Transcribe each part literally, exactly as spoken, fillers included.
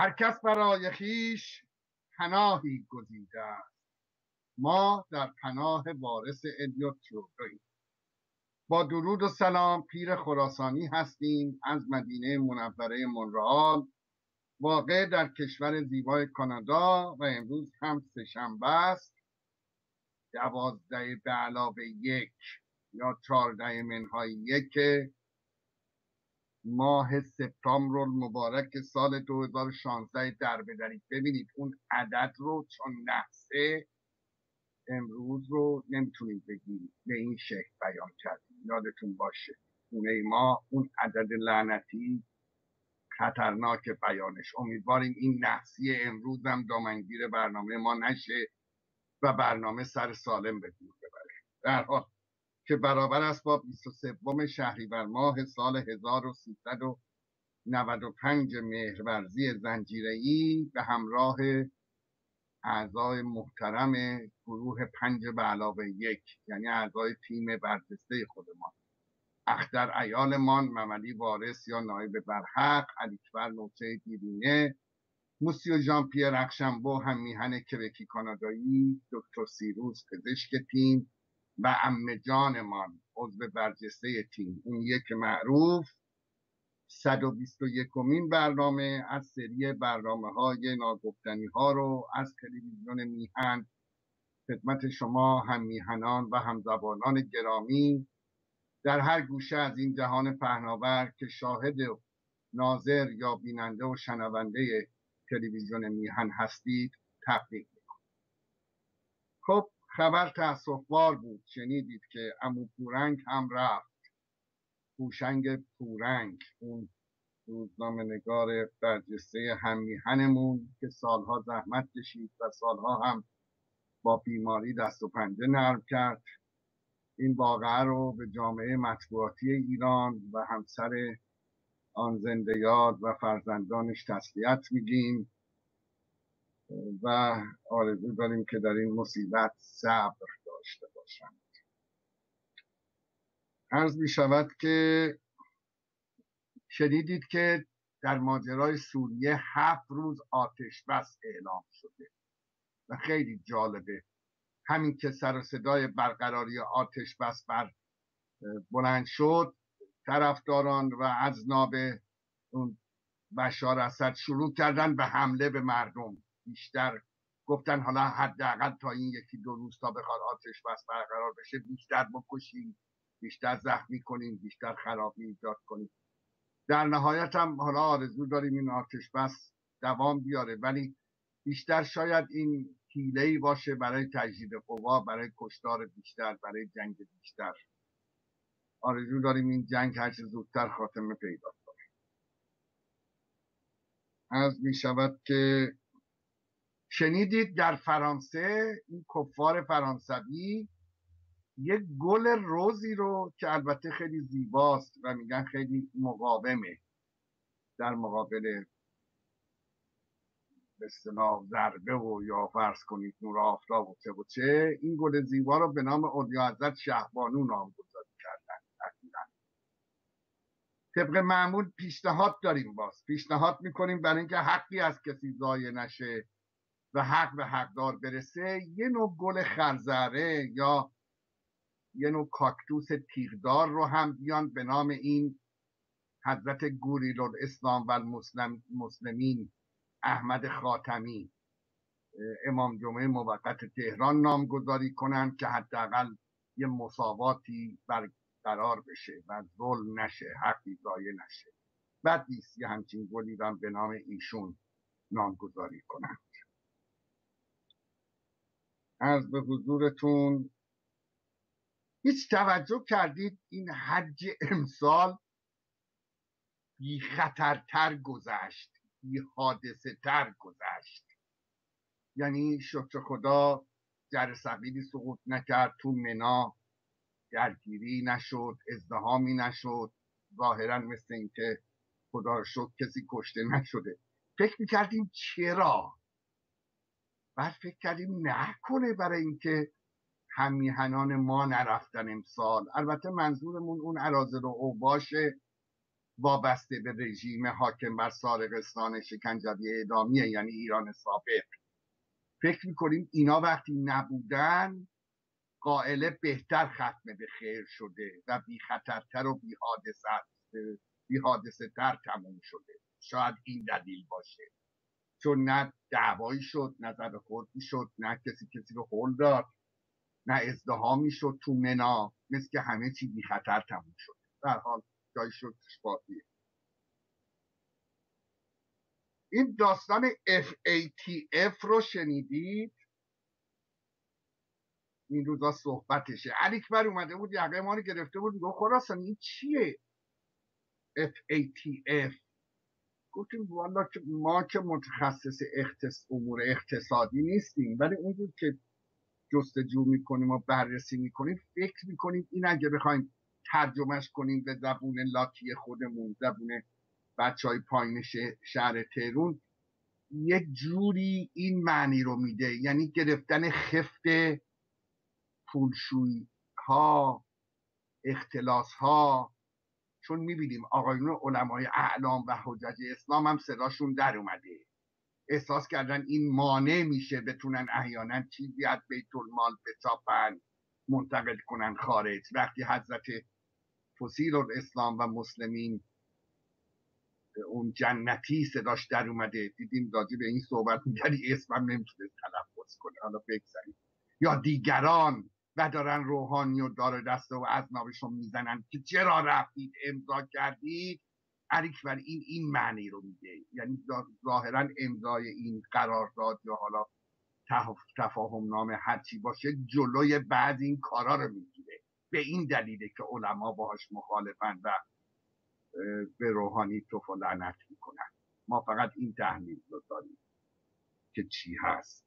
هر کس برای خویش پناهی گزیده است. ما در پناه وارث الیوت تیودوری. با درود و سلام، پیر خراسانی هستیم از مدینه منوره مونرال، واقع در کشور زیبای کانادا و امروز هم سه‌شنبه است، دوازده به علاوه یک یا چهارده منهای یک ماه سپتامبر المبارک سال دو هزار و شانزده در بدرید. ببینید اون عدد رو چون نحسه امروز رو نمیتونید بگید به این شکل بیان کردیم. یادتون باشه خونه ما اون عدد لعنتی خطرناک بیانش. امیدواریم این نحسی امروز هم دامنگیر برنامه ما نشه و برنامه سر سالم به دور ببره. در حال که برابر است با بیست و سوم شهریور ماه سال هزار و سیصد و نود و پنج مهرورزی زنجیره‌ای به همراه اعضای محترم گروه پنج به علاوه یک، یعنی اعضای تیم برجسته خودمان، اختر ایالمان، مملی وارث یا نایب برحق، علیکبر نوچه دیرینه، موسیو ژان پیر رخشنبو هم میهن کبکی کانادایی، دکتر سیروس پزشک تیم و عمه جانمان عضو برجسته تیم، اون یک معروف. صد و بیست و یکمین برنامه از سری برنامه های ناگفتنی ها رو از تلویزیون میهن خدمت شما هم میهنان و هم زبانان گرامی در هر گوشه از این جهان پهناور که شاهد ناظر یا بیننده و شنونده تلویزیون میهن هستید تبریک میکنم. خب خبر تأسف‌بار بود، شنیدید که عمو پورنگ هم رفت. هوشنگ پورنگ، اون روزنامه نگار برجسته هم میهنمون که سالها زحمت کشید و سالها هم با بیماری دست و پنجه نرم کرد، این واقعه رو به جامعه مطبوعاتی ایران و همسر آن زنده یاد و فرزندانش تسلیت میگیم و آرزو داریم که در این مصیبت صبر داشته باشند. عرض می شود که شنیدید که در ماجرای سوریه هفت روز آتش بس اعلام شده و خیلی جالبه. همین که سر و صدای برقراری آتش بس بر بلند شد، طرفداران و اذناب اون بشار اسد شروع کردن به حمله به مردم. بیشتر گفتن حالا حداقل تا این یکی دو روز تا بخواد آتش بس برقرار بشه بیشتر بکشیم، بیشتر زخمی کنیم، بیشتر خرابی ایجاد کنیم. در نهایت هم حالا آرزو داریم این آتش بس دوام بیاره، ولی بیشتر شاید این حیله‌ای باشه برای تجدید قوا، برای کشتار بیشتر، برای جنگ بیشتر. آرزو داریم این جنگ هرچه زودتر خاتمه پیدا کنه. عرض می شود که شنیدید در فرانسه این کفار فرانسوی یک گل روزی رو که البته خیلی زیباست و میگن خیلی مقاومه در مقابل به اصطلاح ضربه و یا فرض کنید نور آفتاب و چه و چه، این گل زیبا رو به نام اولیاءحضرت شهبانو نامگذاری کردن. اخیراً طبق معمول پیشنهاد داریم، باز پیشنهاد میکنیم برای اینکه حقی از کسی ضایع نشه و حق به حقدار برسه، یه نوع گل خرزره یا یه نوع کاکتوس تیغدار رو هم بیان به نام این حضرت گوریل الاسلام و المسلمین احمد خاتمی امام جمعه موقت تهران نامگذاری کنن که حداقل یه مساواتی برقرار بشه و ظلم نشه، حقی ضایع نشه. بد نیست یه همچین گلی رو به نام ایشون نامگذاری کنن. عرض به حضورتون، هیچ توجه کردید این حج امسال بی خطرتر گذشت، بی حادثه تر گذشت؟ یعنی شکر خدا جرثقیلی سقوط نکرد، تو منا درگیری نشد، ازدحامی نشد، ظاهرا مثل این که خدا رو شکر کسی کشته نشده. فکر میکردیم چرا؟ بعد فکر کردیم نکنه برای اینکه هم میهنان ما نرفتن امسال. البته منظورمون اون اراذل و اوباشه وابسته به رژیم حاکم بر سارقستان شکنجوی اعدامیه، یعنی ایران سابق. فکر میکنیم اینا وقتی نبودن قائله بهتر ختم به خیر شده و بی خطرتر و بی حادثه بی حادثه تر تموم شده. شاید این دلیل باشه، چون نه دعوایی شد، نه زد خوردی شد، نه کسی کسی رو هل داد، نه ازدهامی شد تو منا، مثل که همه چی بی خطر تموم شد. در حال جای شد باقیه. این داستان اف ای تی اف رو شنیدید؟ این روزا صحبتشه. علیکبر اومده بود یقه ما رو گرفته بود، گفت خراسان این چیه اف ای تی اف؟ گفتیم والا که ما که متخصص اختص... امور اقتصادی نیستیم، ولی اونجور که جستجو میکنیم و بررسی میکنیم فکر میکنیم این اگه بخوایم ترجمهش کنیم به زبون لاتی خودمون، زبون بچه های پایین شهر تهرون، یک جوری این معنی رو میده، یعنی گرفتن خفت پولشویی ها، اختلاس ها. چون میبینیم آقایون علمای اعلام و حجج اسلام هم صداشون در اومده، احساس کردن این مانع میشه بتونن احیانا چیزی از بیت المال بچاپن، منتقل کنن خارج. وقتی حضرت فصیل الاسلام و مسلمین اون جنتی صداش در اومده، دیدیم راجع به این صحبت میگری اسمم نمیتونست تلفظ کنه، حالا بگذاریم. یا دیگران و دارن روحانی و دار دسته و اذنابشون میزنن که چرا رفتید امضا کردید. علیکبر این این معنی رو میده، یعنی ظاهرا امضای این قرارداد یا حالا تفاهم نامه هرچی باشه جلوی بعد این کارا رو میگیره. به این دلیله که علما باهاش مخالفن و به روحانی توف و لعنت میکنن. ما فقط این تحلیل رو داریم که چی هست.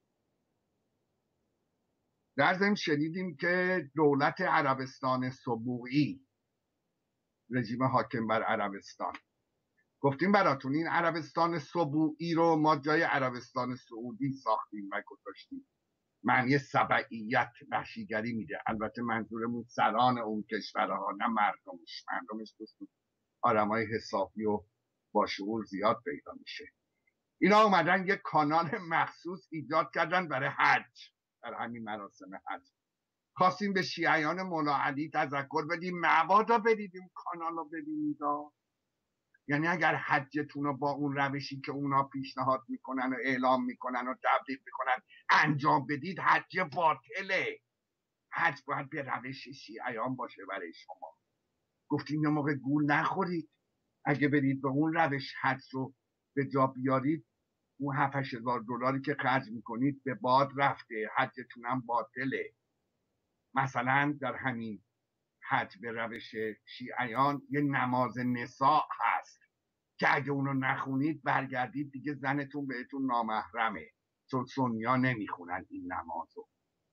در ضمن شنیدیم که دولت عربستان سبوعی، رژیم حاکم بر عربستان، گفتیم براتون این عربستان سبوعی رو ما جای عربستان سعودی ساختیم و گذاشتیم. معنی سبعیت، وحشیگری میده. البته منظورمون سران اون کشورها، نه مردمش. مردمش دوستون آدمای حسابی و باشعور زیاد پیدا میشه. اینا اومدن یک کانال مخصوص ایجاد کردن برای حج، برای همین مراسم حج. خواستیم به شیعیان مولا علی تذکر بدیم مبادا برید این کانال رو ببینید. یعنی اگر حجتون رو با اون روشی که اونا پیشنهاد میکنن و اعلام میکنن و تبلیغ میکنن انجام بدید، حج باطله. حج باید به روش شیعیان باشه برای شما. گفتیم یه موقع گول نخورید، اگه برید به اون روش حج رو به جا بیارید، اون هفت هزار دلاری که خرج میکنید به باد رفته، حجتون هم باطله. مثلا در همین حج به روش شیعیان یه نماز نساء هست که اگه اونو نخونید برگردید دیگه زنتون بهتون نامحرمه، چون سنیا نمیخونن این نمازو.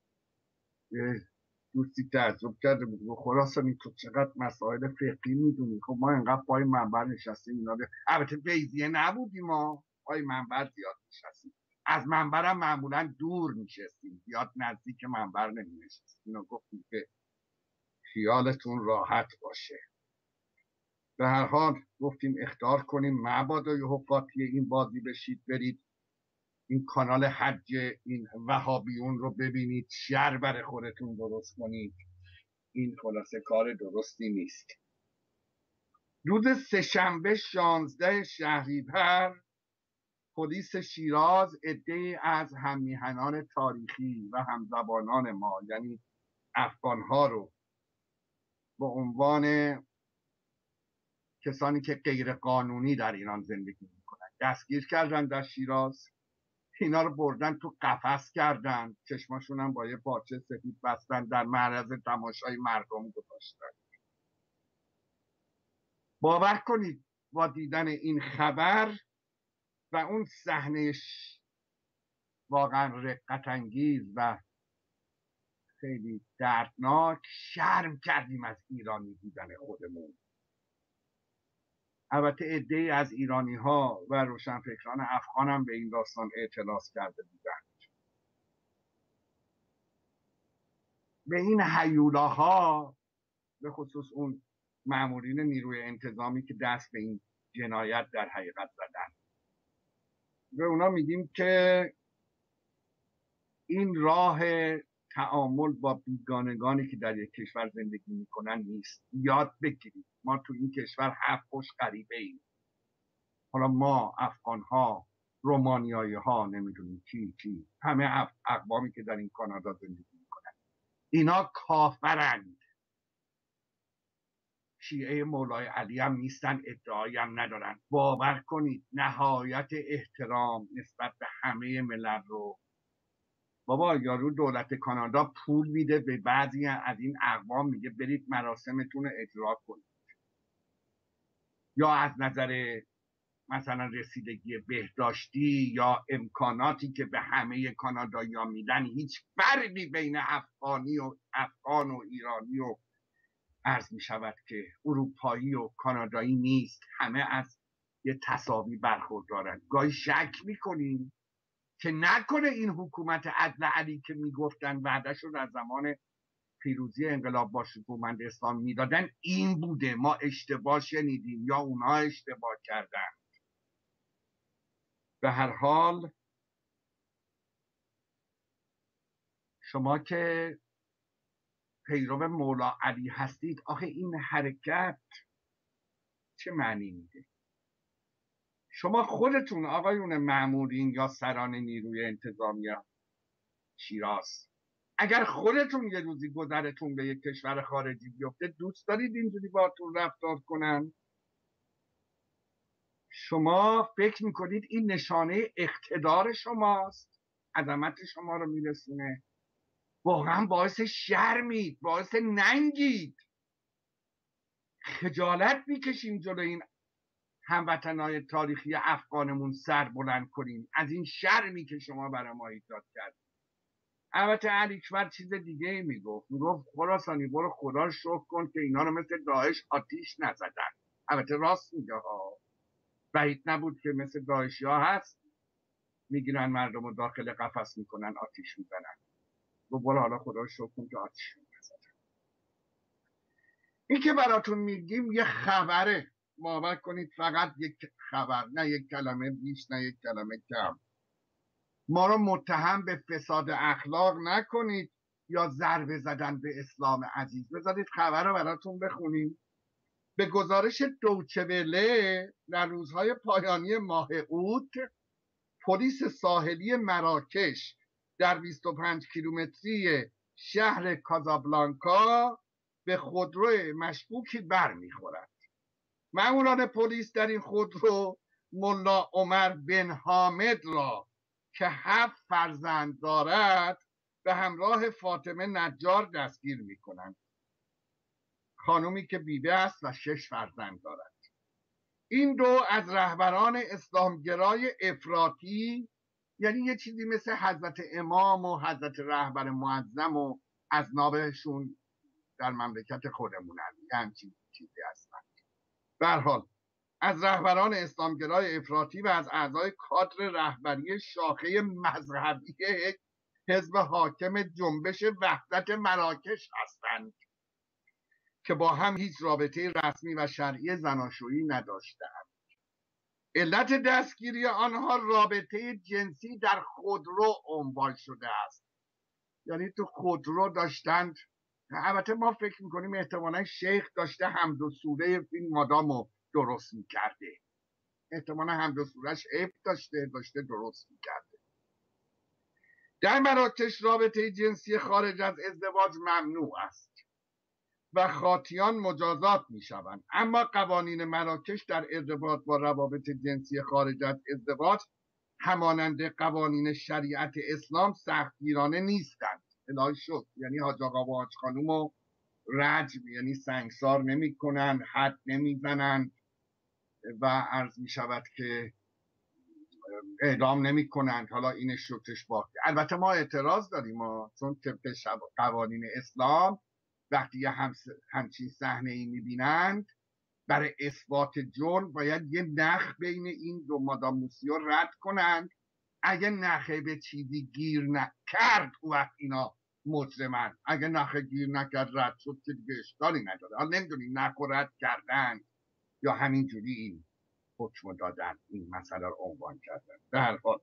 دوستی تعجب کرده بود و خراسانی تو چقدر مسائل فقهی میدونی؟ خب ما انقدر پای منبر نشستیم اینا ده. البته بیضیه نبودیم، ما پای منبر زیاد نشستیم، از منبرم معمولا دور میشستیم، زیاد نزدیک منبر نمی نشستیم. اینا گفتیم که خیالتون راحت باشه. به هر حال گفتیم اخطار کنیم مبادا یهو قاطی این بازی بشید برید این کانال حج این وهابیون رو ببینید، شر بر خودتون درست کنید. این خلاصه کار درستی نیست. روز سه‌شنبه شانزده شهریور پلیس شیراز عده‌ای از هممیهنان تاریخی و همزبانان ما یعنی افغان‌ها رو به عنوان کسانی که غیر قانونی در ایران زندگی میکنن دستگیر کردن در شیراز. اینا رو بردن تو قفس کردن، چشماشون هم با یه پارچه سفید بستن، در معرض تماشای مردم گذاشتن. باور کنید با دیدن این خبر و اون صحنه واقعا رقت انگیز و خیلی دردناک شرم کردیم از ایرانی بودن خودمون. البته عده‌ای از ایرانی ها و روشنفکران افغان هم به این داستان اعتراض کرده بودند. به این هیولاها، به خصوص اون مامورین نیروی انتظامی که دست به این جنایت در حقیقت زدن. به اونا میگیم که این راه تعامل با بیگانگانی که در یک کشور زندگی میکنن نیست. یاد بگیرید ما تو این کشور هفت پشت غریبه ایم. حالا ما افغان ها، رومانیایی ها، نمیدونیم کی کی، همه اقوامی که در این کانادا زندگی میکنن اینا کافرند. شیعه مولای علی هم نیستن، ادعایی هم ندارن. باور کنید نهایت احترام نسبت به همه ملل رو. بابا یارو دولت کانادا پول میده به بعضی از این اقوام، میگه برید مراسمتون رو اجرا کنید، یا از نظر مثلا رسیدگی بهداشتی یا امکاناتی که به همه کانادایی‌ها میدن هیچ فرقی بین افغانی و افغان و ایرانی و عرض می شود که اروپایی و کانادایی نیست. همه از یه تساوی برخوردارن. گاهی شک میکنیم که نکنه این حکومت عدل علی که میگفتن وعدهش رو در زمان پیروزی انقلاب با شکوهمند اسلام میدادن این بوده، ما اشتباه شنیدیم یا اونا اشتباه کردن. به هر حال شما که پیرو مولا علی هستید، آخه این حرکت چه معنی میده؟ شما خودتون آقایون مامورین یا سران نیروی انتظامی شیراز، اگر خودتون یه روزی گذرتون به یک کشور خارجی بیفته دوست دارید اینجوری باهاتون رفتار کنن؟ شما فکر میکنید این نشانه اقتدار شماست، عظمت شما رو میرسونه؟ واقعا باعث شرمید، باعث ننگید. خجالت میکشیم جلو این هموطنهای تاریخی افغانمون سر بلند کنیم از این شرمی که شما برای ما ایجاد کردید. البته علیکبر چیز دیگه ای میگفت، میگفت خراسانی برو خدا رو شکر کن که اینا رو مثل داعش آتیش نزدن. البته راست میگه ها، بعید نبود که مثل داعشی ها هست میگیرن مردم رو داخل قفس میکنن آتیش میزنن. و برو حالا خدا رو شکر کن که آتیش نزدن. این که براتون میگیم یه خبره، باور کنید فقط یک خبر، نه یک کلمه بیش نه یک کلمه کم. ما رو متهم به فساد اخلاق نکنید یا ضربه زدن به اسلام عزیز. بذارید خبر رو براتون بخونیم. به گزارش دویچه وله در روزهای پایانی ماه اوت، پلیس ساحلی مراکش در بیست و پنج کیلومتری شهر کازابلانکا به خودرو مشکوکی برمیخورد. ماموران پلیس در این خودرو ملا عمر بن حامد را که هفت فرزند دارد به همراه فاطمه نجار دستگیر می کنند. خانومی که بیوه است و شش فرزند دارد. این دو از رهبران اسلامگرای افراطی، یعنی یه چیزی مثل حضرت امام و حضرت رهبر معظم و از نابشون در مملکت خودمون همچین چیزی هستند. به هر حال از رهبران اسلامگرای افراطی و از اعضای کادر رهبری شاخه مذهبی حزب حاکم جنبش وحدت مراکش هستند که با هم هیچ رابطه رسمی و شرعی زناشویی نداشتند. علت دستگیری آنها رابطه جنسی در خودرو عنوان شده است. یعنی تو خودرو داشتند. البته ما فکر میکنیم احتمالا شیخ داشته حمد و سوره این مادامو درست میکرده. احتمالا حمد و سورهش عیب داشته داشته درست میکرده. در مراکش رابطه جنسی خارج از ازدواج ممنوع است و خاطیان مجازات میشوند. اما قوانین مراکش در ارتباط با روابط جنسی خارج از ازدواج همانند قوانین شریعت اسلام سختگیرانه نیستند. الهی شد. یعنی حاج آقا و حاج خانومو رجم یعنی سنگسار نمی کنند، حد نمی زنند و عرض می شود که اعدام نمی کنند. حالا اینش شکرش باقی. البته ما اعتراض داریم ما، چون طبق قوانین اسلام وقتی یه همچین صحنه ای می بینند برای اثبات جرم باید یه نخ بین این دو مادام موسیو رد کنند. اگه نخه به چیزی گیر نکرد او وقت اینا مجرمن. اگه نخه گیر نکرد رد شد که دیگه اشکالی نداره. حالا نمیدونی نخ و رد کردن یا همینجوری این حکم دادن، این مسئله رو عنوان کردن. به هر حال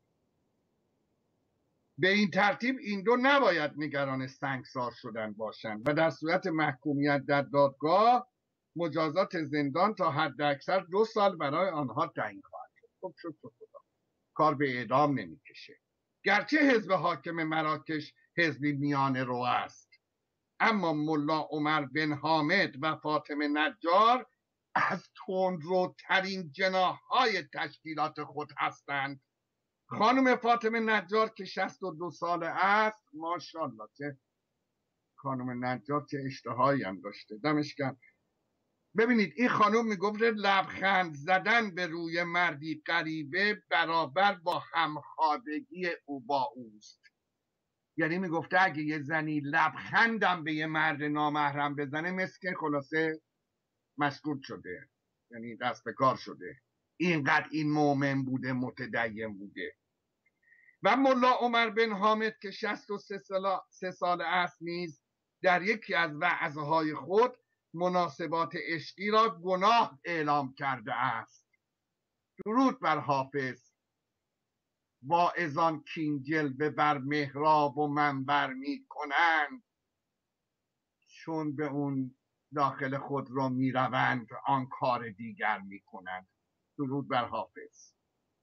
به این ترتیب این دو نباید نگران سنگسار شدن باشند و در صورت محکومیت در دادگاه مجازات زندان تا حد اکثر دو سال برای آنها تعیین خواهد شد. خب شد شد خدا. کار به اعدام نمیکشه. گرچه حزب حاکم مراکش حزبی میانه رو است، اما ملا عمر بن حامد و فاطمه نجار از تندروترین جناح‌های تشکیلات خود هستند. خانم فاطمه نجار که شصت و دو ساله است، ماشاءالله چه خانم نجار چه اشتهایی هم داشته، دمش گرم. ببینید این خانم میگفت لبخند زدن به روی مردی غریبه برابر با همخوابگی او با اوست. یعنی میگفته اگه یه زنی لبخندم به یه مرد نامحرم بزنه مثل که خلاصه مشکوک شده، یعنی دست به کار شده. اینقدر این مومن بوده، متدین بوده. و ملا عمر بن حامد که شصت و سه ساله است نیز در یکی از وعظهای خود مناسبات عشقی را گناه اعلام کرده است. درود بر حافظ. واعظان کین جلوه بر محراب و منبر می کنند، چون به اون داخل خود را می روند آن کار دیگر می کنند. درود بر حافظ.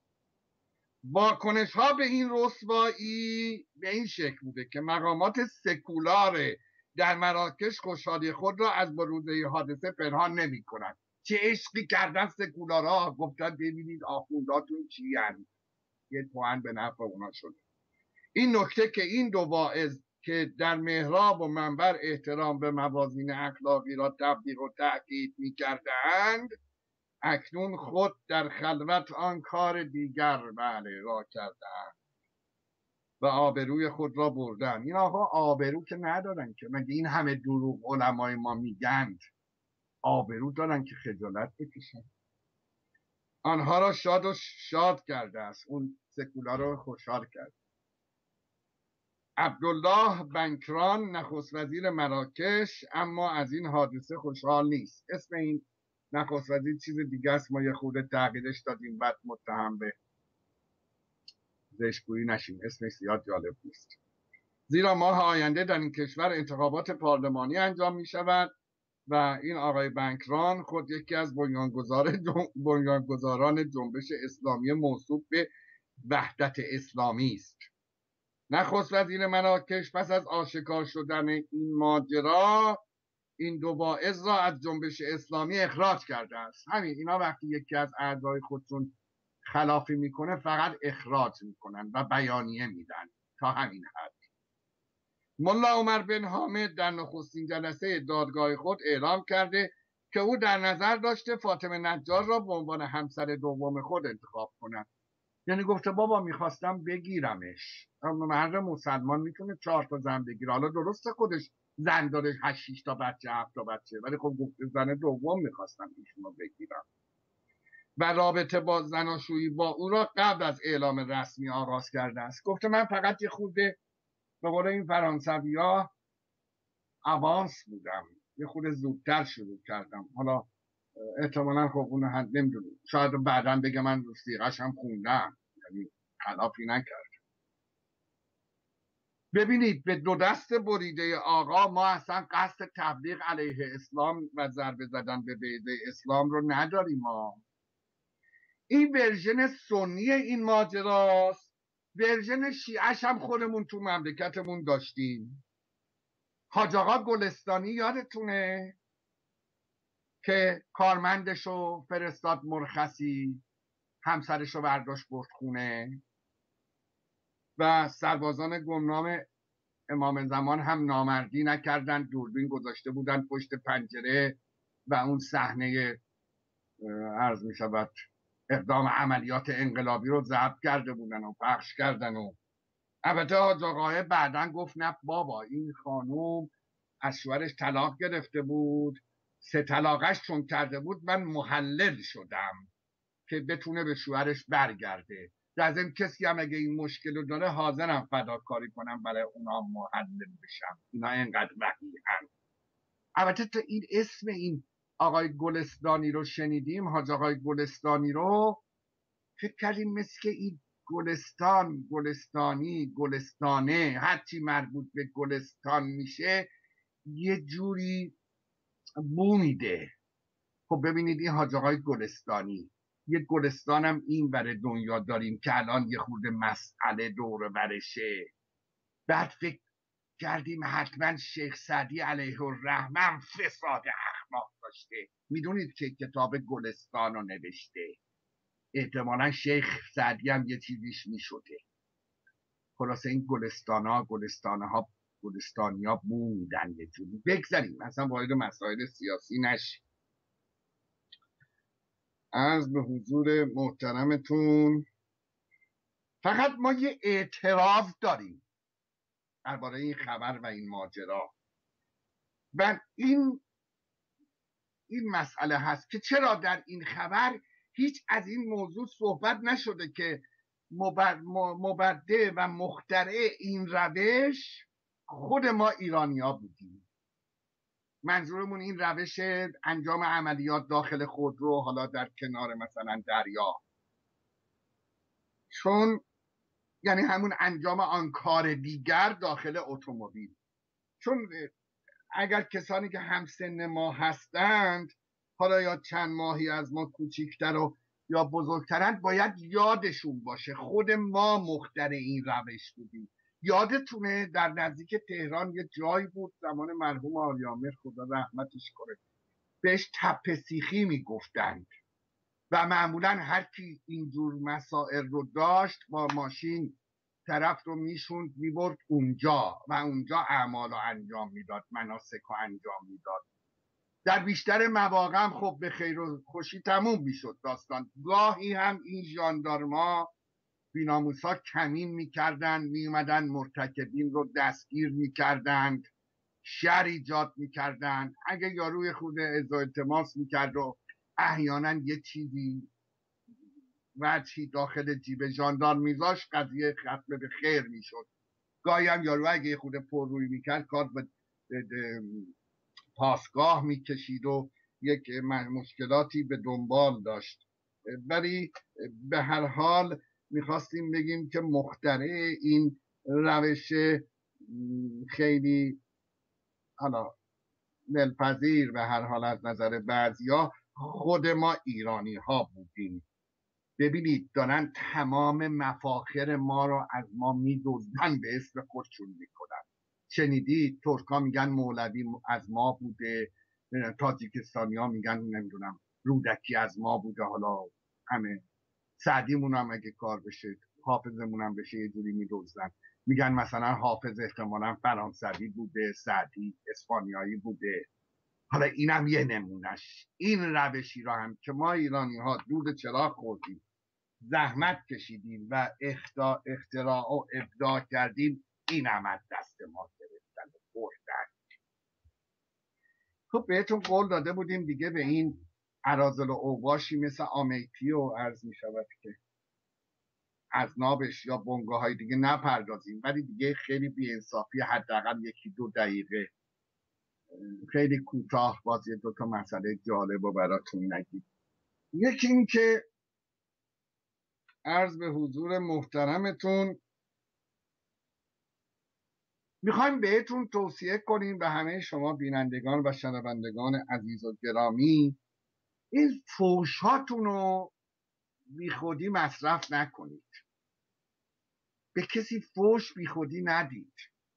واکنش ها به این رسوایی به این شکل بوده که مقامات سکولار در مراکش خوشحالی خود را از بروزه حادثه پنهان نمی کنند. چه عشقی کردن سکولارها، گفتن ببینید آخونداتون چی هست، یه توان به نفع اونا شده. این نکته که این دو واعظ که در محراب و منبر احترام به موازین اخلاقی را تبلیغ و تأکید می کردند، اکنون خود در خلوت آن کار دیگر بله را کردند و آبروی خود را بردن. این آقا آبرو که ندارن که، مگه این همه دروغ علمای ما میگند؟ آبرو دارن که خجالت بکشن. آنها را شاد و شاد کرده است، اون سکولار رو خوشحال کرد. عبدالله بنکران نخست وزیر مراکش اما از این حادثه خوشحال نیست. اسم این نخست وزیر چیز دیگه است، ما یه خورده تغییرش دادیم بعد متهم به زشتگویی نشیم، اسمش زیاد جالب نیست. زیرا ماه آینده در این کشور انتخابات پارلمانی انجام می شود و این آقای بنکران خود یکی از بنیانگذار بنیانگذاران جنبش اسلامی موصوف به وحدت اسلامی است. نخست وزیر مراکش پس از آشکار شدن این ماجرا این دو واعظ را از جنبش اسلامی اخراج کرده است. همین، اینا وقتی یکی از اعضای خودشون خلافی میکنه فقط اخراج میکنن و بیانیه میدن، تا همین حد. ملا عمر بن حامد در نخستین جلسه دادگاه خود اعلام کرده که او در نظر داشته فاطمه نجار را به عنوان همسر دوم خود انتخاب کند. یعنی گفته بابا میخواستم بگیرمش. اما مرد مسلمان میتونه چهار تا زن بگیره، حالا درسته خودش زن داره، هشت شش تا بچه، هفت تا بچه، ولی خب گفته زن دوم میخواستم ایشونو بگیرم. و رابطه با زناشویی با او را قبل از اعلام رسمی آغاز کرده است. گفته من فقط یه خورده به قول این فرانسوی ها اوانس بودم، یه خورده زودتر شروع کردم. حالا احتمالا خب اون هم نمیدونم، شاید بعدا بگه من سیغش هم خوندم، یعنی خلافی نکرد. ببینید به دو دست بریده آقا ما اصلا قصد تبلیغ علیه اسلام و ضربه زدن به بیضه اسلام رو نداریم. ما این ورژن سنی این ماجراست. ورژن شیعش هم خودمون تو مملکتمون داشتیم. حاج آقا گلستانی یادتونه که کارمندشو فرستاد مرخصی، همسرشو برداشت برد خونه و سربازان گمنام امام زمان هم نامردی نکردن، دوربین گذاشته بودن پشت پنجره و اون صحنه عرض می شود اقدام عملیات انقلابی رو ضبط کرده بودن و پخش کردن. و البته حاج آقای بعدن گفت نه بابا این خانوم از شوهرش طلاق گرفته بود، سه طلاقش چون کرده بود من محلل شدم که بتونه به شوهرش برگرده. در ضمن کسی هم اگه این مشکل رو داره حاضرم فداکاری کنم برای اونا محلل بشم. اینا اینقدر وقیحن. البته تا این اسم این آقای گلستانی رو شنیدیم، حاج آقای گلستانی رو، فکر کردیم مثل که این گلستان، گلستانی، گلستانه، هرچی مربوط به گلستان میشه یه جوری بو میده. خب ببینید این حاج آقای گلستانی، یه گلستان هم این بر دنیا داریم که الان یه خورده مسئله دور برشه. بعد فکر کردیم حتما شیخ سعدی علیه الرحمن فساد اخلاق داشته، میدونید که کتاب گلستان رو نوشته، احتمالا شیخ سعدی هم یه چیزیش میشده. خلاصه این گلستان ها گلستان ها گلستانی ها بو میدن یه جوری. بگذاریم اصلا وارد مسائل سیاسی نشیم. عرض به حضور محترمتون فقط ما یه اعتراف داریم درباره این خبر و این ماجرا و این این مسئله هست که چرا در این خبر هیچ از این موضوع صحبت نشده که مبدع و مخترع این روش خود ما ایرانیا بودیم. منظورمون این روش انجام عملیات داخل خودرو، حالا در کنار مثلا دریا، چون یعنی همون انجام آن کار دیگر داخل اتومبیل. چون اگر کسانی که همسن ما هستند، حالا یا چند ماهی از ما کوچیکتر و یا بزرگترند، باید یادشون باشه خود ما مخترع این روش بودیم. یادتونه در نزدیک تهران یه جایی بود زمان مرحوم آریامر خدا رحمتش کنه، بهش تپه سیخی میگفتند و معمولا هر کی اینجور مسائل رو داشت با ماشین طرف رو میشوند میبرد اونجا و اونجا اعمال رو انجام میداد، مناسک رو انجام میداد. در بیشتر مواقع هم خب به خیر و خوشی تموم میشد داستان. گاهی هم این ژاندارما بیناموسا کمین میکردن، میومدن مرتکبین رو دستگیر میکردند، شر ایجاد میکردند. اگه یاروی خود ازا التماس میکرد و احیانا یه چیزی وجهی داخل جیب ژاندارم میذاشت، قضیه ختم به خیر میشد. گاهی هم یارو اگه خود پر روی میکرد کار به پاسگاه میکشید و یک مشکلاتی به دنبال داشت. ولی به هر حال میخواستیم بگیم که مخترع این روش خیلی حالا دلپذیر به هر حال از نظر بعضیا خود ما ایرانی ها بودیم. ببینید دارن تمام مفاخر ما رو از ما میدزدن، به اسم خودشون میکنن. شنیدید ترکا میگن مولوی از ما بوده، تاجیکستانی ها میگن نمیدونم رودکی از ما بوده، حالا همه سعدیمون هم اگه کار بشه، حافظمون هم بشه یه جوری میدزدن، میگن مثلا حافظ احتمالا فرانسوی بوده، سعدی اسپانیایی بوده. حالا اینم یه نمونش. این روشی را هم که ما ایرانی ها دود چراغ خوردیم، زحمت کشیدیم و اختا اختراع و ابداع کردیم، این هم از دست ما گرفتن و بردن. خب بهتون قول داده بودیم دیگه به این اراذل و اوباشی مثل آمیتی و عرض می شود که از نابش یا بنگاه های دیگه نپردازیم، ولی دیگه خیلی بی‌انصافی، حداقل یکی دو دقیقه خیلی کوتاه بازی دو تا مسئله جالب و براتون نگیم. یکی این که عرض به حضور محترمتون میخوایم بهتون توصیه کنیم به همه شما بینندگان و شنوندگان عزیز و گرامی، این فوشاتون رو بی خودی مصرف نکنید. به کسی فوش بی خودی ندید،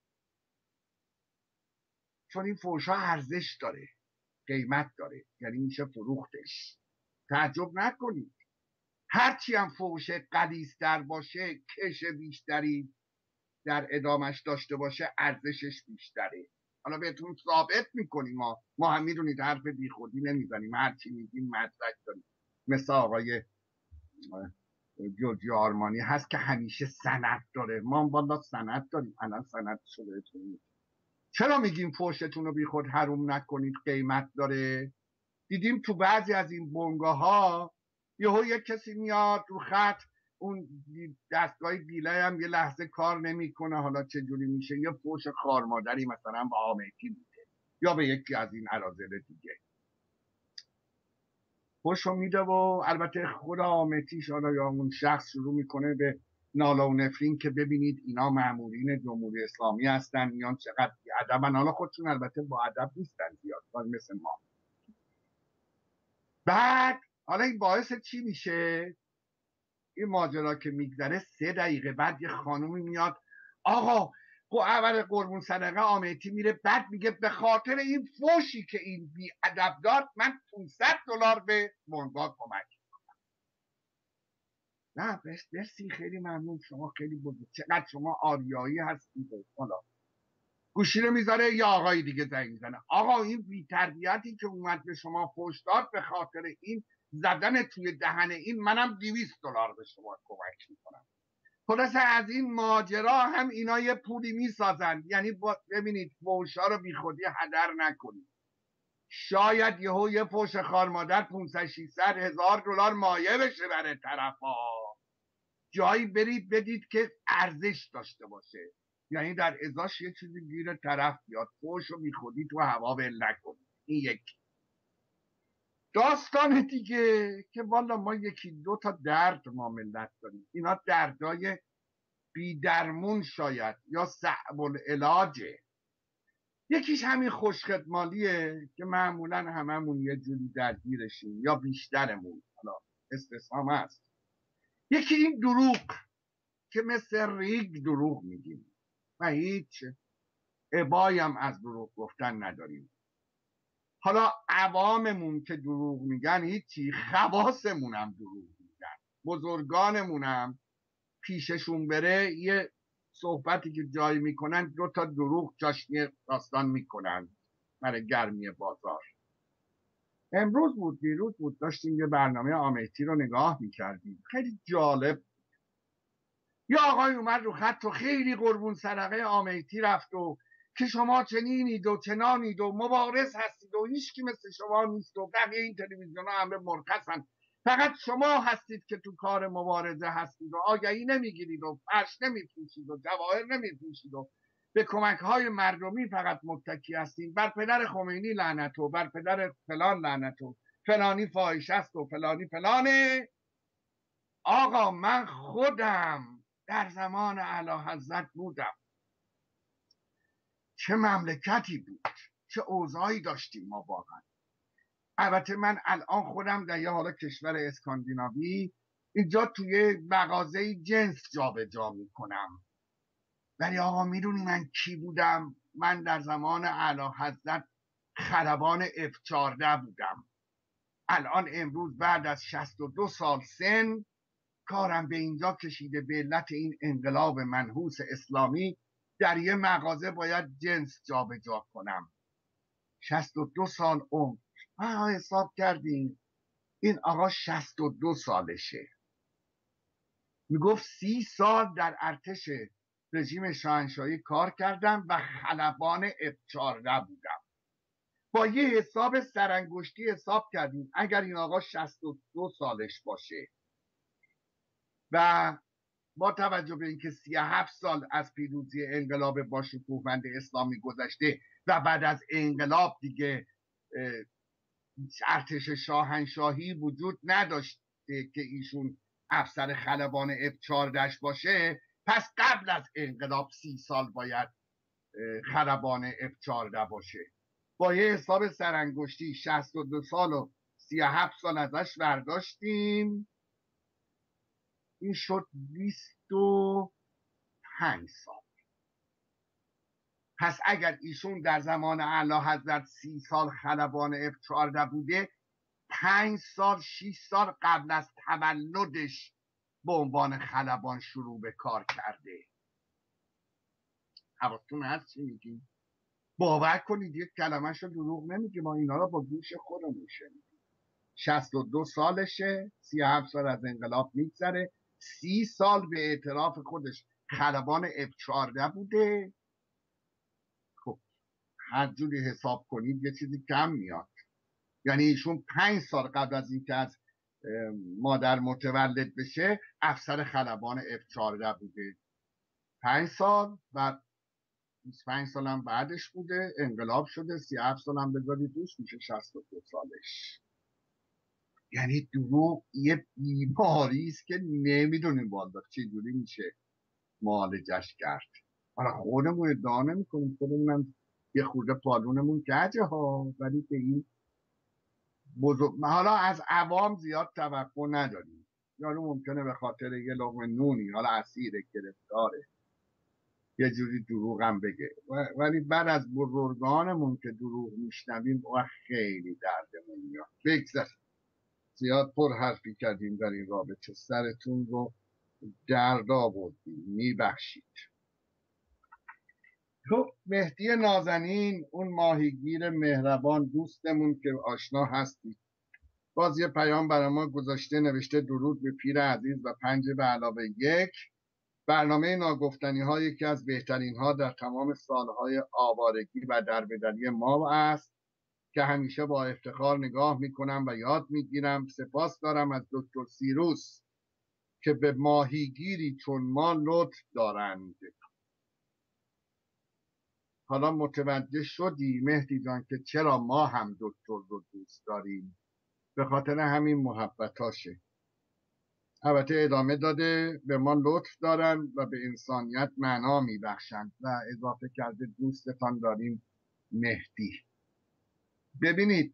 چون این فوشا ارزش داره، قیمت داره، یعنی میشه فروختش. تعجب نکنید هرچی هم فوش غلیظ‌تر باشه، کش بیشتری در ادامش داشته باشه، ارزشش بیشتره. حالا بهتون ثابت میکنیم، ما ما هم میدونید حرف بی خودی نمیزنیم، هرچی میگیم مدرک داریم. مثل آقای جورجی آرمانی هست که همیشه سند داره، ما بالا سند داریم، الان سند شده بهتون. چرا میگیم فوشتون رو بی خود حروم نکنید، قیمت داره؟ دیدیم تو بعضی از این بنگاه ها یهو یک کسی میاد رو خط اون دستگاه دیلای هم یه لحظه کار نمیکنه، حالا چه جوری میشه؟ یه فوش خارمادری مثلا به آمتی میده یا به یکی از این اراذل دیگه فوشو میده و البته خود آمتیش حالا یا اون شخص شروع میکنه به ناله و نفرین که ببینید اینا مامورین جمهوری اسلامی هستن، میان چقدر بی‌ادبن. حالا خودشون البته با ادب نیستن زیاد، مثل ما. بعد حالا این باعث چی میشه؟ این ماجرا که میگذره سه دقیقه بعد یه خانومی میاد، آقا اول قربون صدقه آمتی میره، بعد میگه به خاطر این فوشی که این بی ادب داد من پانصد دلار به بنگاه کمک میکنم. نه مرسی، خیلی ممنون، شما خیلی بزرگ، چقدر شما آریایی هستید. حالا گوشی رو میذاره، یا آقای دیگه زنگ میزنه، آقا این بی تربیتی که اومد به شما فوش داد به خاطر این زدن توی دهن این منم دویست دلار به شما کمک میکنم. خلاصه از این ماجرا هم اینا یه پولی میسازن. یعنی ببینید فوشا رو بی خودی هدر نکنید. شاید یهو یه فوش خار مادر پانصد ششصد هزار دلار مایه بشه برای طرفا، جایی برید بدید که ارزش داشته باشه، یعنی در ازاش یه چیزی گیر طرف بیاد. فوش رو بی خودی تو هوا ول نکنید. این یک داستان دیگه که والا ما یکی دو تا درد ما ملت داریم، اینا دردای بیدرمون شاید یا صعب العلاجه. یکیش همین خوشخدمالیه که معمولا هممون یه جوری درگیرشیم یا بیشترمون، حالا استثنا هست. یکی این دروغ که مثل ریگ دروغ میگیم و هیچ ابایی هم از دروغ گفتن نداریم. حالا عواممون که دروغ میگن هیچی، خواصمون هم دروغ میگن، بزرگانمون هم پیششون بره یه صحبتی که جایی میکنن دو تا دروغ جاشنی داستان میکنن برای گرمی بازار. امروز بود دیروز بود داشتیم یه برنامه آمتی رو نگاه میکردیم، خیلی جالب. یا آقای اومد رو خط و خیلی قربون صدقه آمتی رفت و که شما چنینید و چنانید و مبارز هستید و هیچکی مثل شما نیست و بقیه این تلویزیون ها همه مرخصن، فقط شما هستید که تو کار مبارزه هستید و آگهی نمیگیرید و فرش نمیپوشید و جواهر نمیپوشید و به کمک های مردمی فقط متکی هستید. بر پدر خمینی لعنت و بر پدر فلان لعنت و فلانی فاحش است و فلانی فلانه. آقا من خودم در زمان اعلیحضرت بودم، چه مملکتی بود، چه اوضاعی داشتیم ما واقعا. البته من الان خودم در یه حالا کشور اسکاندیناوی اینجا توی مغازه جنس جابجا میکنم، ولی آقا میدونی من کی بودم؟ من در زمان اعلیحضرت خلبان اف چهارده بودم. الان امروز بعد از شصت و دو سال سن کارم به اینجا کشیده به علت این انقلاب منحوس اسلامی در یه مغازه باید جنس جابجا کنم. شصت و دو سال عمر. ها حساب کردیم این آقا شصت و دو سالشه، میگفت سی سال در ارتش رژیم شاهنشاهی کار کردم و خلبان اف چهارده بودم. با یه حساب سرانگشتی حساب کردیم اگر این آقا شصت و دو سالش باشه و با توجه به اینکه سی و هفت سال از پیروزی انقلاب باشکوهمند اسلامی گذشته و بعد از انقلاب دیگه ارتش شاهنشاهی وجود نداشته که ایشون افسر خلبان اف چهارده باشه، پس قبل از انقلاب سی سال باید خلبان اف چهارده باشه. با یه حساب سرانگشتی شصت و دو سال و سی و هفت سال ازش برداشتیم، این شد بیست و پنج سال. پس اگر ایشون در زمان اعلیحضرت سی سال خلبان اف چهارده بوده، پنج سال شش سال قبل از تولدش به عنوان خلبان شروع به کار کرده. حواستون هست چی میگیم؟ باور کنید یک کلمه‌شو دروغ نمیگه، ما اینا رو با گوش خودمون شنیدیم. شصت و دو سالشه، سی و هفت سال از انقلاب میگذره، سی سال به اعتراف خودش خلبان اف چهارده بوده. خب هر جوری حساب کنید یه چیزی کم میاد. یعنی ایشون پنج سال قبل از اینکه از مادر متولد بشه افسر خلبان اف چهارده بوده پنج سال، بعد بیست و پنج سالم بعدش بوده، انقلاب شده، سی و هفت سالم بذارید دوست میشه شصت و دو سالش. یعنی دروغ یه بیماری است که نمیدونیم والا چجوری میشه معالجش کرد. حالا خودمون ادعا نمیکنیم، خودمونم یه خورده پالونمون کجه ها، ولی به این بزرگ حالا از عوام زیاد توقع نداریم. یارو ممکنه به خاطر یه لقمه نونی، حالا اسیر گرفتاره، یه جوری دروغ هم بگه، ولی بعد از بزرگانمون که دروغ میشنویم و خیلی دردمون میاد. بگذار زیاد پر حرفی کردیم در این رابطه، سرتون رو درد آوردیم، میبخشید. تو مهدی نازنین، اون ماهیگیر مهربان دوستمون که آشنا هستی، باز یه پیام برای ما گذاشته، نوشته درود به پیر عزیز و پنج به علاوه یک. برنامه ناگفتنی ها یکی از بهترین ها در تمام سالهای آوارگی و دربدری ما است که همیشه با افتخار نگاه میکنم و یاد میگیرم. سپاس دارم از دکتر سیروس که به ماهیگیری چون ما لطف دارند. حالا متوجه شدی مهدی جان که چرا ما هم دکتر رو دوست داریم؟ به خاطر همین محبتاشه. البته ادامه داده به ما لطف دارن و به انسانیت معنا میبخشند و اضافه کرده دوستتان داریم مهدی. ببینید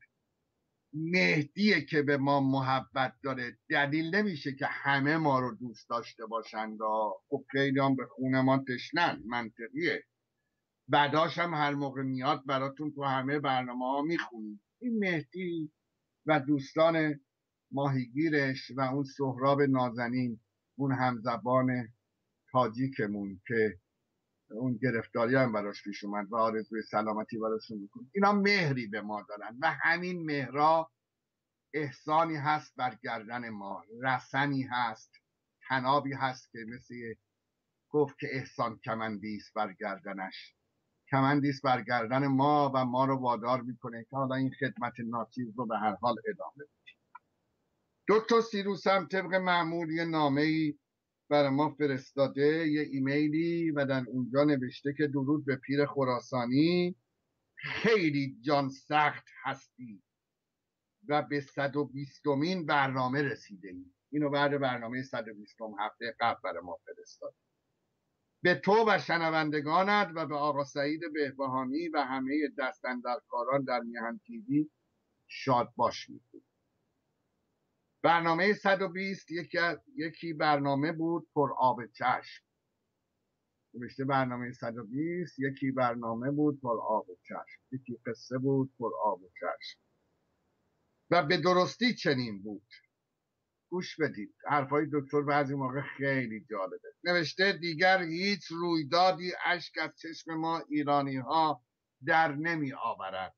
مهدیه که به ما محبت داره، دلیل نمیشه که همه ما رو دوست داشته باشند. خب خیلی هم به خونه ما تشنن، منطقیه. بعداش هم هر موقع میاد براتون تو همه برنامه ها میخونیم. این مهدی و دوستان ماهیگیرش و اون سهراب نازنین، اون همزبان تاجیکمون که اون گرفتاری هم براش پیش اومد و آرزوی سلامتی براشون میکنه، اینا مهری به ما دارن و همین مهرا احسانی هست بر گردن ما، رسنی هست، تنابی هست که مثل گفت که احسان کمندیست بر گردنش، کمندیست بر گردن ما و ما رو وادار میکنه که حالا این خدمت ناچیز رو به هر حال ادامه بدیم. دکتر سیروس هم طبق معمول یه نامه‌ای برای ما فرستاده، یه ایمیلی، و در اونجا نوشته که درود به پیر خراسانی، خیلی جان سخت هستی و به صد و بیستمین برنامه رسیده ای. اینو بعد برنامه صد و بیستم هفته قبل برای ما فرستاد. به تو و شنوندگانت و به آقا سعید بهبهانی و همه دستاندرکاران در میهن تیوی شاد باش میگوید. برنامه صد و بیست یکی, یکی برنامه بود پر آب چشم. نوشته برنامه صد و بیست یکی برنامه بود پر آب چشم، یکی قصه بود پر آب چشم و به درستی چنین بود. گوش بدید، حرفای دکتر بعضی موقع خیلی جالبه. نوشته دیگر هیچ رویدادی اشک از چشم ما ایرانی ها در نمی آورد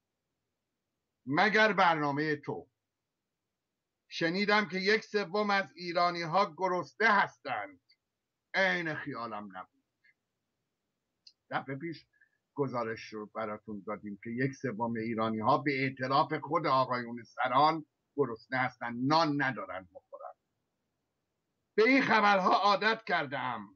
مگر برنامه تو. شنیدم که یک سوم از ایرانی ها گرسنه هستند. عین خیالم نبود. دفعه پیش گزارش رو براتون دادیم که یک سوم ایرانی ها به اعتراف خود آقایون سران گرسنه هستند، نان ندارن بخورن. به این خبرها عادت کردم.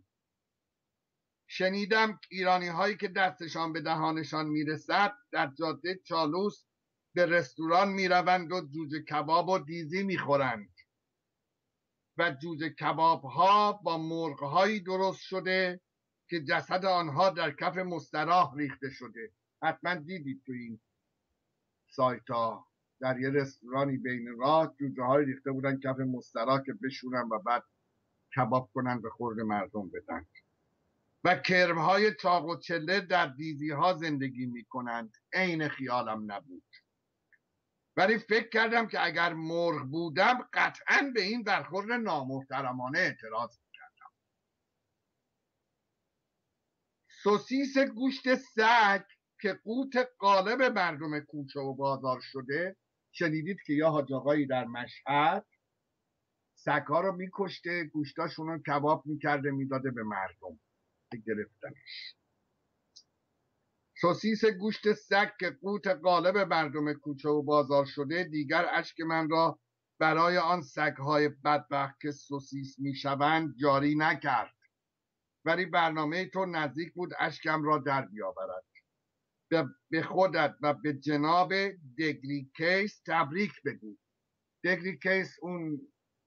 شنیدم ایرانی هایی که دستشان به دهانشان میرسد در جاده چالوس به رستوران میروند و جوجه کباب و دیزی میخورند و جوجه کباب ها با مرغ هایی درست شده که جسد آنها در کف مستراح ریخته شده. حتما دیدید تو این سایت ها در یه رستورانی بین راه جوجه های ریخته بودن کف مستراح که بشورن و بعد کباب کنن به خورد مردم بدن. و کرمهای چاق و چله در دیزی ها زندگی می کنند. عین خیالم نبود، ولی فکر کردم که اگر مرغ بودم قطعا به این برخورد نامحترمانه اعتراض می کردم. سوسیس گوشت سگ که قوت غالب مردم کوچه و بازار شده، شنیدید که یا حاج آقایی در مشهد سگ‌ها رو میکشته، گوشتاشون رو کباب میکرده میداده به مردم که گرفتنش. سوسیس گوشت سگ که قوت غالب مردم کوچه و بازار شده، دیگر اشک من را برای آن سگهای بدبخت که سوسیس میشوند جاری نکرد، ولی برنامه تو نزدیک بود اشکم را در بیاورد. به خودت و به جناب دگلیکیس تبریک بگو. دگلیکیس اون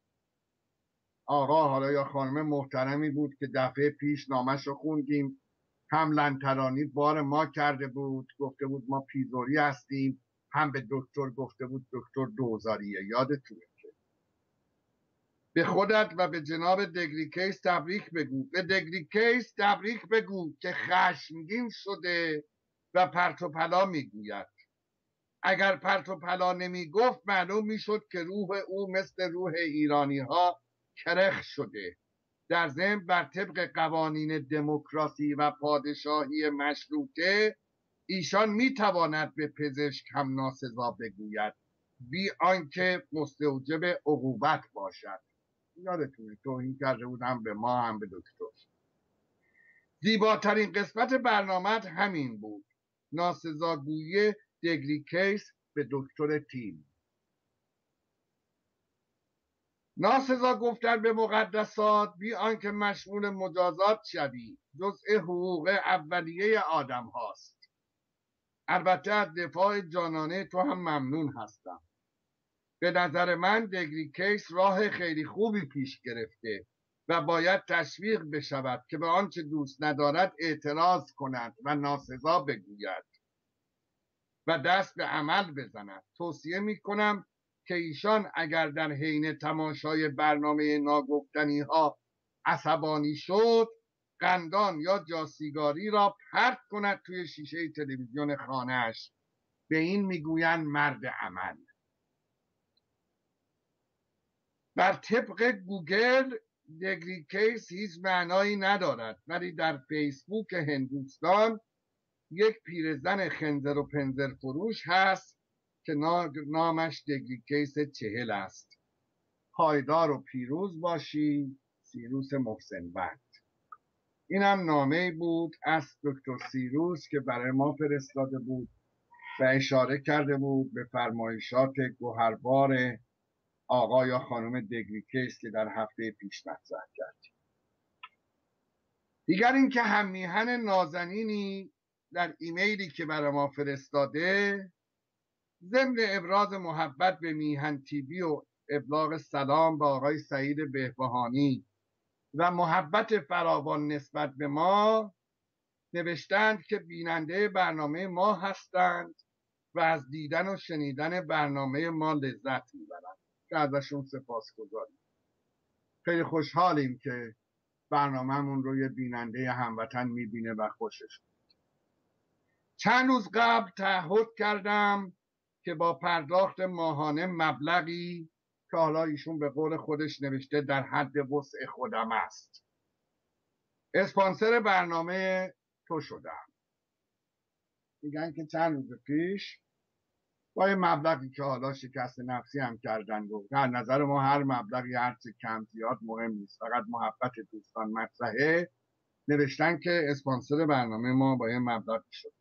آقا حالا یا خانم محترمی بود که دفعه پیش نامش رو خوندیم، هم لنترانی بار ما کرده بود، گفته بود ما پیزوری هستیم، هم به دکتر گفته بود دکتر دوزاریه. یادتونه که به خودت و به جناب دگلیکیس تبریک بگو. به دگلیکیس تبریک بگو که خشمگین شده و پرت و پلا میگوید. اگر پرت و پلا نمیگفت معلوم میشد که روح او مثل روح ایرانی ها کرخ شده. در ضمن بر طبق قوانین دموکراسی و پادشاهی مشروطه ایشان میتواند به پزشک هم ناسزا بگوید بی آنکه مستوجب عقوبت باشد. یادتونه توهین کرده بود هم به ما هم به دکتر. زیباترین قسمت برنامه همین بود، ناسزاگویی دگلیکیس به دکتر تیم. ناسزا گفتن به مقدسات بی آنکه مشمول مجازات شوی جزء حقوق اولیه آدم هاست. البته از دفاع جانانه تو هم ممنون هستم. به نظر من دگلیکیس راه خیلی خوبی پیش گرفته و باید تشویق بشود که به آنچه دوست ندارد اعتراض کند و ناسزا بگوید و دست به عمل بزند. توصیه می کنم که ایشان اگر در حین تماشای برنامه ناگفتنی ها عصبانی شد، قندان یا جاسیگاری را پرت کند توی شیشه تلویزیون خانه‌اش. به این میگویند مرد عمل. بر طبق گوگل دگلیکیس هیچ معنایی ندارد، ولی در فیسبوک هندوستان یک پیرزن خنزر و پنزر فروش هست که نامش دگلیکیس چهل است. پایدار و پیروز باشی. سیروس محسن بند. این هم نامه بود از دکتر سیروس که برای ما فرستاده بود و اشاره کرده بود به فرمایشات گوهربار آقا یا خانم دگلیکیس که در هفته پیش مطرح کردیم. دیگر اینکه هم میهن نازنینی در ایمیلی که برای ما فرستاده ضمن ابراز محبت به میهن تیوی و ابلاغ سلام به آقای سعید بهبهانی و محبت فراوان نسبت به ما نوشتند که بیننده برنامه ما هستند و از دیدن و شنیدن برنامه ما لذت میبرند که ازشون سپاسگزاریم. خیلی خوشحالیم که برنامه‌مون رو یه بیننده هموطن میبینه و خوشش میاد. چند روز قبل تعهد کردم که با پرداخت ماهانه مبلغی که حالا ایشون به قول خودش نوشته در حد وسع خودم است، اسپانسر برنامه تو شدم. میگن که چند روز پیش با یه مبلغی که حالا شکست نفسی هم کردن و در نظر ما هر مبلغی هرچه کم زیاد مهم نیست، فقط محبت دوستان مطرحه، نوشتن که اسپانسر برنامه ما با یه مبلغی شد.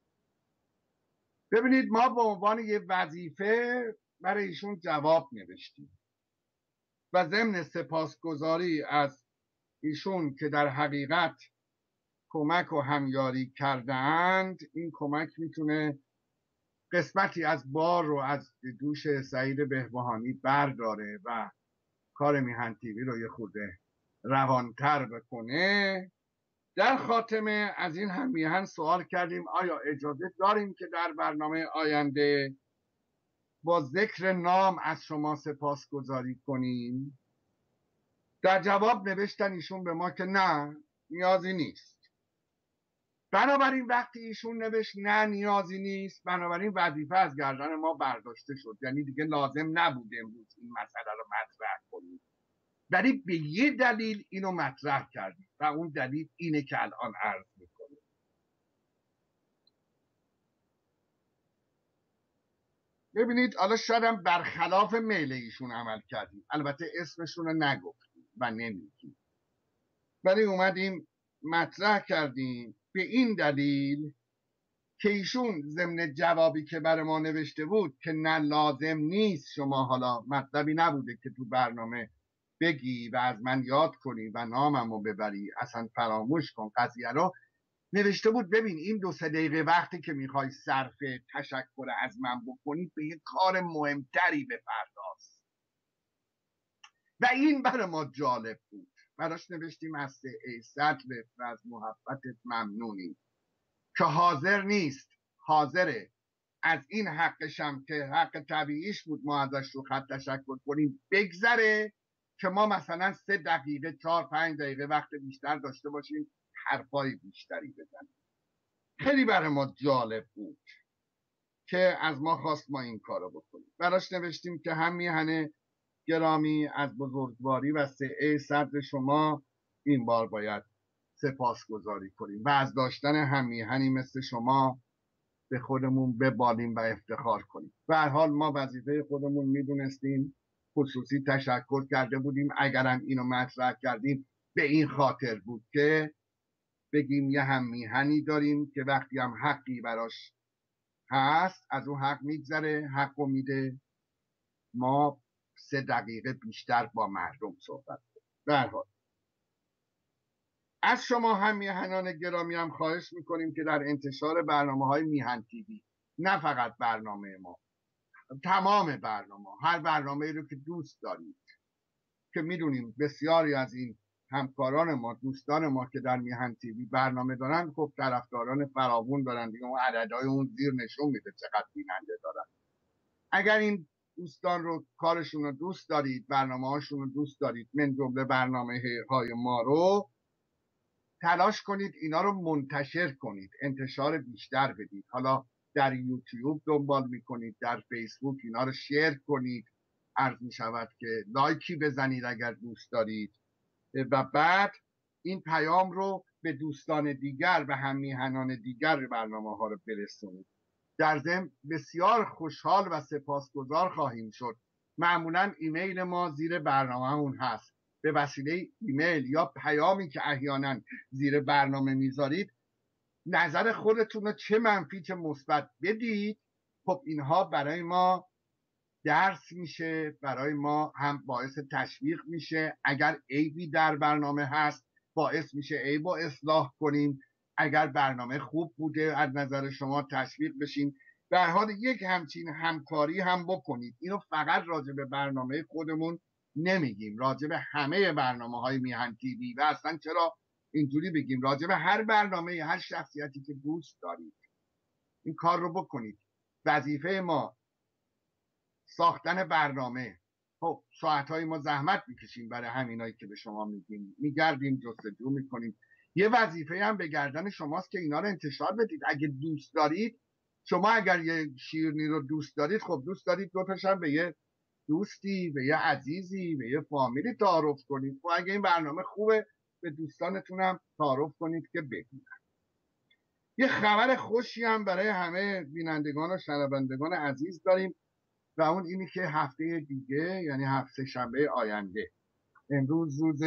ببینید ما به عنوان یه وظیفه برای ایشون جواب نوشتیم و ضمن سپاسگزاری از ایشون که در حقیقت کمک و همیاری کردند، این کمک میتونه قسمتی از بار رو از دوش سعید بهبهانی برداره و کار میهن تیوی رو یه خورده روانتر بکنه. در خاتمه از این هم میهن سوال کردیم آیا اجازه داریم که در برنامه آینده با ذکر نام از شما سپاسگزاری کنیم؟ در جواب نوشتن ایشون به ما که نه، نیازی نیست. بنابراین وقتی ایشون نوشت نه نیازی نیست، بنابراین وظیفه از گردن ما برداشته شد، یعنی دیگه لازم نبود امروز این مسئله رو مطرح کنیم، ولی به یه دلیل اینو مطرح کردیم و اون دلیل اینه که الان عرض میکنیم. ببینید حالا شاید هم برخلاف میل ایشون عمل کردیم، البته اسمشون رو نگفتیم و نمیگیم، ولی اومدیم مطرح کردیم به این دلیل که ایشون ضمن جوابی که برای ما نوشته بود که نه لازم نیست شما حالا مطلبی نبوده که تو برنامه بگی و از من یاد کنی و ناممو ببری، اصلا فراموش کن قضیه رو. نوشته بود ببین این دو سه دقیقه وقتی که میخوای صرف تشکر از من بکنی به یه کار مهمتری بپرداز و این برای ما جالب بود. براش نوشتیم از سعیست و از محبتت ممنونیم که حاضر نیست، حاضره از این حقشم که حق طبیعیش بود ما ازش رو خط تشکر کنیم بگذره که ما مثلا سه دقیقه چهار پنج دقیقه وقت بیشتر داشته باشیم حرفای بیشتری بزنیم. خیلی برای ما جالب بود که از ما خواست ما این کارو بکنیم. براش نوشتیم که هم میهن گرامی از بزرگواری و سعه صدر شما این بار باید سپاسگزاری کنیم و از داشتن هم میهنی مثل شما به خودمون ببالیم و افتخار کنیم. به هر حال ما وظیفه خودمون میدونستیم، خصوصی تشکر کرده بودیم، اگرم اینو مطرح کردیم به این خاطر بود که بگیم یه هم میهنی داریم که وقتی هم حقی براش هست از اون حق میگذره، حقو میده، ما سه دقیقه بیشتر با مردم صحبت کنیم. به هر حال از شما هم میهنان گرامی هم خواهش میکنیم که در انتشار برنامه های میهن تیوی، نه فقط برنامه ما، تمام برنامه، هر برنامه رو که دوست دارید، که میدونیم بسیاری از این همکاران ما، دوستان ما که در میهن تیوی برنامه دارن خب طرفداران فراوون دارن دیگه، اون عددهای اون زیر نشون میده چقدر بیننده دارن. اگر این دوستان رو کارشون رو دوست دارید، برنامه هاشون رو دوست دارید، من جمله برنامه های ما رو، تلاش کنید اینا رو منتشر کنید، انتشار بیشتر بدید. حالا در یوتیوب دنبال میکنید، در فیسبوک اینا رو شیر کنید، عرض میشود که لایکی بزنید اگر دوست دارید و بعد این پیام رو به دوستان دیگر و هم میهنان دیگر برنامه ها رو برسونید. در ضمن بسیار خوشحال و سپاسگزار خواهیم شد. معمولا ایمیل ما زیر برنامه اون هست، به وسیله ایمیل یا پیامی که احیانا زیر برنامه میذارید نظر خودتون رو چه منفی چه مثبت بدید. خب اینها برای ما درس میشه، برای ما هم باعث تشویق میشه. اگر عیبی در برنامه هست باعث میشه عیب رو اصلاح کنیم، اگر برنامه خوب بوده از نظر شما تشویق بشیم. در حال یک همچین همکاری هم بکنید. اینو فقط راجع به برنامه خودمون نمیگیم، راجع به همه برنامه های میهن تیوی و اصلا چرا اینجوری بگیم، راجع به هر برنامه، هر شخصیتی که دوست دارید این کار رو بکنید. وظیفه ما ساختن برنامه. خب ساعتهای ما زحمت میکشیم برای همینایی که به شما میگیم، میگردیم جستجو میکنیم. یه وظیفه هم به گردن شماست که اینا رو انتشار بدید. اگه دوست دارید، شما اگر یه شیرینی رو دوست دارید، خب دوست دارید دوتاش هم به یه دوستی، به یه عزیزی، به یه فامیلی تعارف کنید. و اگه این برنامه خوبه به دوستانتون هم تعارف کنید که ببینن. یه خبر خوشی هم برای همه بینندگان و شنوندگان عزیز داریم و اون اینی که هفته دیگه، یعنی هفته شنبه آینده، امروز روز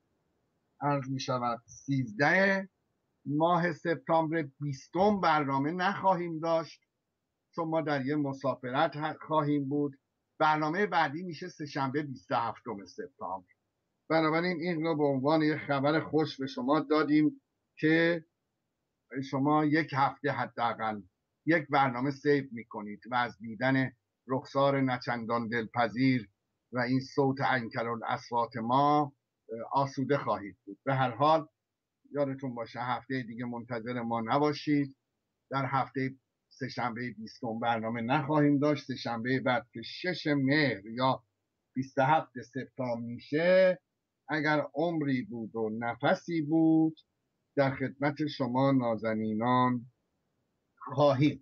عرض می شود سیزده ماه سپتامبر، بیستم برنامه نخواهیم داشت چون ما در یه مسافرت خواهیم بود. برنامه بعدی میشه سه شنبه بیست و هفتم سپتامبر. بنابراین این رو به عنوان یه خبر خوش به شما دادیم که شما یک هفته حداقل یک برنامه سیو میکنید و از دیدن رخسار نچندان دلپذیر و این صوت عنکرالاصوات ما آسوده خواهید بود. به هر حال یادتون باشه هفته دیگه منتظر ما نباشید. در هفته سه شنبه بیستم برنامه نخواهیم داشت. سه شنبه بعد که شش مهر یا بیست و هفت سپتامبر میشه، اگر عمری بود و نفسی بود در خدمت شما نازنینان خواهیم.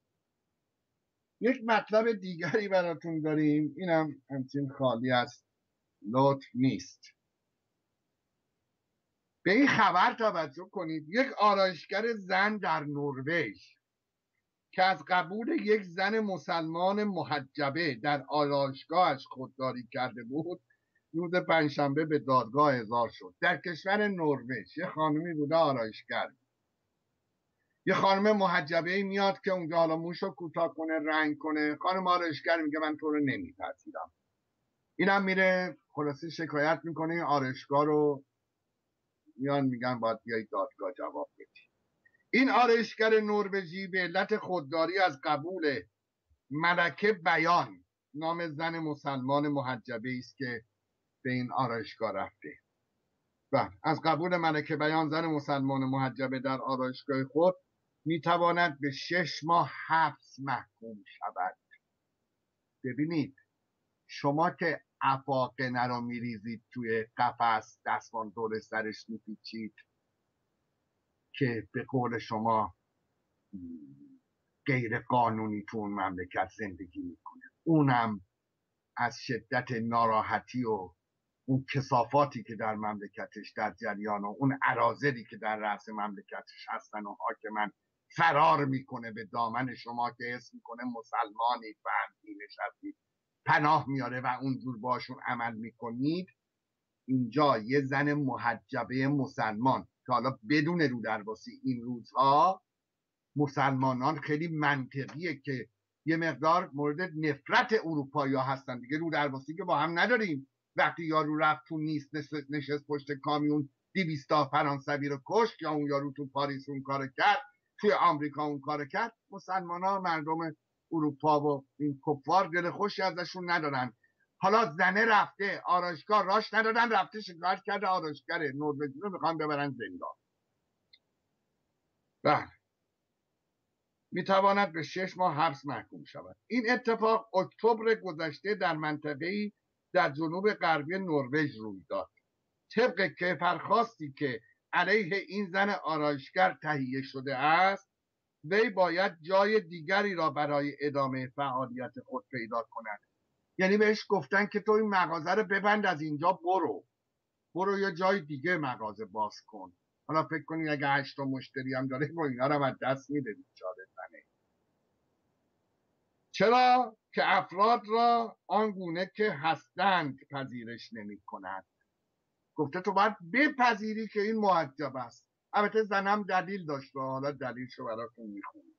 یک مطلب دیگری براتون داریم، اینم همچین خالی از لطف نیست. به این خبر توجه کنید. یک آرایشگر زن در نروژ که از قبول یک زن مسلمان محجبه در آرایشگاهش خودداری کرده بود، روز پنجشنبه به دادگاه احضار شد. در کشور نروژ یه خانمی بوده آرایشگر، یه خانم محجبه میاد که اونجا حالا موشو کوتاه کنه، رنگ کنه. خانم آرایشگر میگه من تو رو نمیپذیرم. اینم میره خلاصه شکایت میکنه، این آرایشگاه رو میان میگن باید بیای دادگاه جواب بدی. این آرایشگر نروژی به علت خودداری از قبول ملکه بیان، نام زن مسلمان محجبه است که به این آرایشگاه رفته، و از قبول ملکه بیان زن مسلمان محجبه در آرایشگاه خود میتواند به شش ماه حبس محکوم شود. ببینید شما که افاقنه رو میریزید توی قفس، دستمان دور سرش میپیچید که به قول شما غیر قانونی تو اون مملکت زندگی میکنه، اونم از شدت ناراحتی و اون کثافاتی که در مملکتش در جریان و اون اراذلی که در رأس مملکتش هستن و حاکمن فرار میکنه به دامن شما که اسم میکنه مسلمانی فهمی نشستید، پناه میاره و اونجور باشون عمل میکنید. اینجا یه زن محجبه مسلمان که حالا بدون رو درباسی این روزها مسلمانان خیلی منطقیه که یه مقدار مورد نفرت اروپایی ها هستن دیگه، رو درباسی که با هم نداریم. وقتی یارو رفت تو نیست نشست پشت کامیون دیویستا فرانسوی رو کشت، یا اون یارو تو پاریس اون کار کرد، توی آمریکا اون کار کرد، مسلمان ها مردم اروپا و این کفار دل خوشی ازشون ندارن. حالا زنه رفته آرایشگاه راش ندادن، رفته شکایت کرده آرایشگر نروژی رو میخوان ببرن زندان. بله، میتواند به شش ماه حبس محکوم شود. این اتفاق اکتبر گذشته در منطقه‌ای در جنوب غربی نروژ روی داد. طبق کیفرخواستی که علیه این زن آرایشگر تهیه شده است، وی باید جای دیگری را برای ادامه فعالیت خود پیدا کند. یعنی بهش گفتن که تو این مغازه رو ببند، از اینجا برو برو یا جای دیگه مغازه باز کن. حالا فکر کنید اگه هشت تا مشتری هم داره با اینا رو از دست میده بیچاره زنه. چرا که افراد را آنگونه که هستند پذیرش نمی کند. گفته تو باید بپذیری که این محجب است. البته زنم دلیل داشت و حالا دلیلشو براتون میخونم.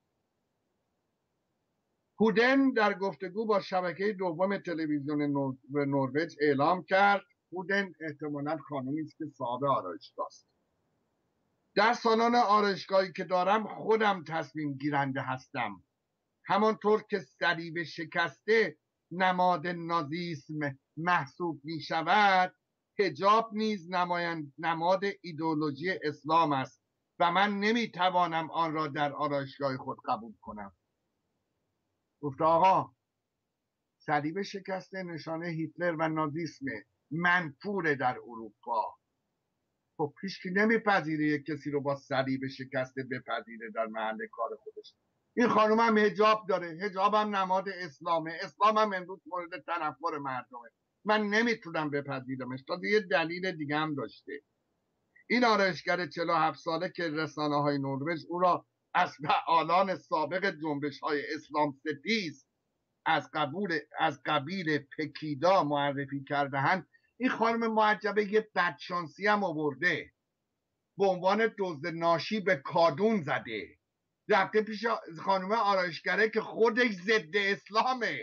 هودن در گفتگو با شبکه دوم تلویزیون نروژ اعلام کرد، هودن احتمالاً خانمی است که صاحب آرایشگاه است، در سالن آرایشگاهی که دارم خودم تصمیم گیرنده هستم. همانطور که صلیب شکسته نماد نازیسم محسوب می شود، حجاب نیز نماد ایدئولوژی اسلام است و من نمی توانم آن را در آرایشگاه خود قبول کنم. گفت آقا صلیب شکسته نشانه هیتلر و نازیسم منفور در اروپا. خب هیچ کی نمیپذیره یک کسی رو با صلیب شکسته بپذیره در محل کار خودش. این خانوم هم حجاب داره، حجاب هم نماد اسلامه، اسلام هم امروز مورد تنفر مردمه، من نمیتونم بپذیرمش. تا یه دلیل دیگه هم داشته. این آرایشگر چهل و هفت ساله که رسانه های نروژ او را از فعالان سابق جنبش های اسلام ستیز از قبول از قبیل پکیدا معرفی کرده‌اند، این خانم محجبه یه بدشانسی هم آورده، به عنوان دزد ناشی به کادون زده، رفته پیش خانم آرایشگره که خودش ضد اسلامه.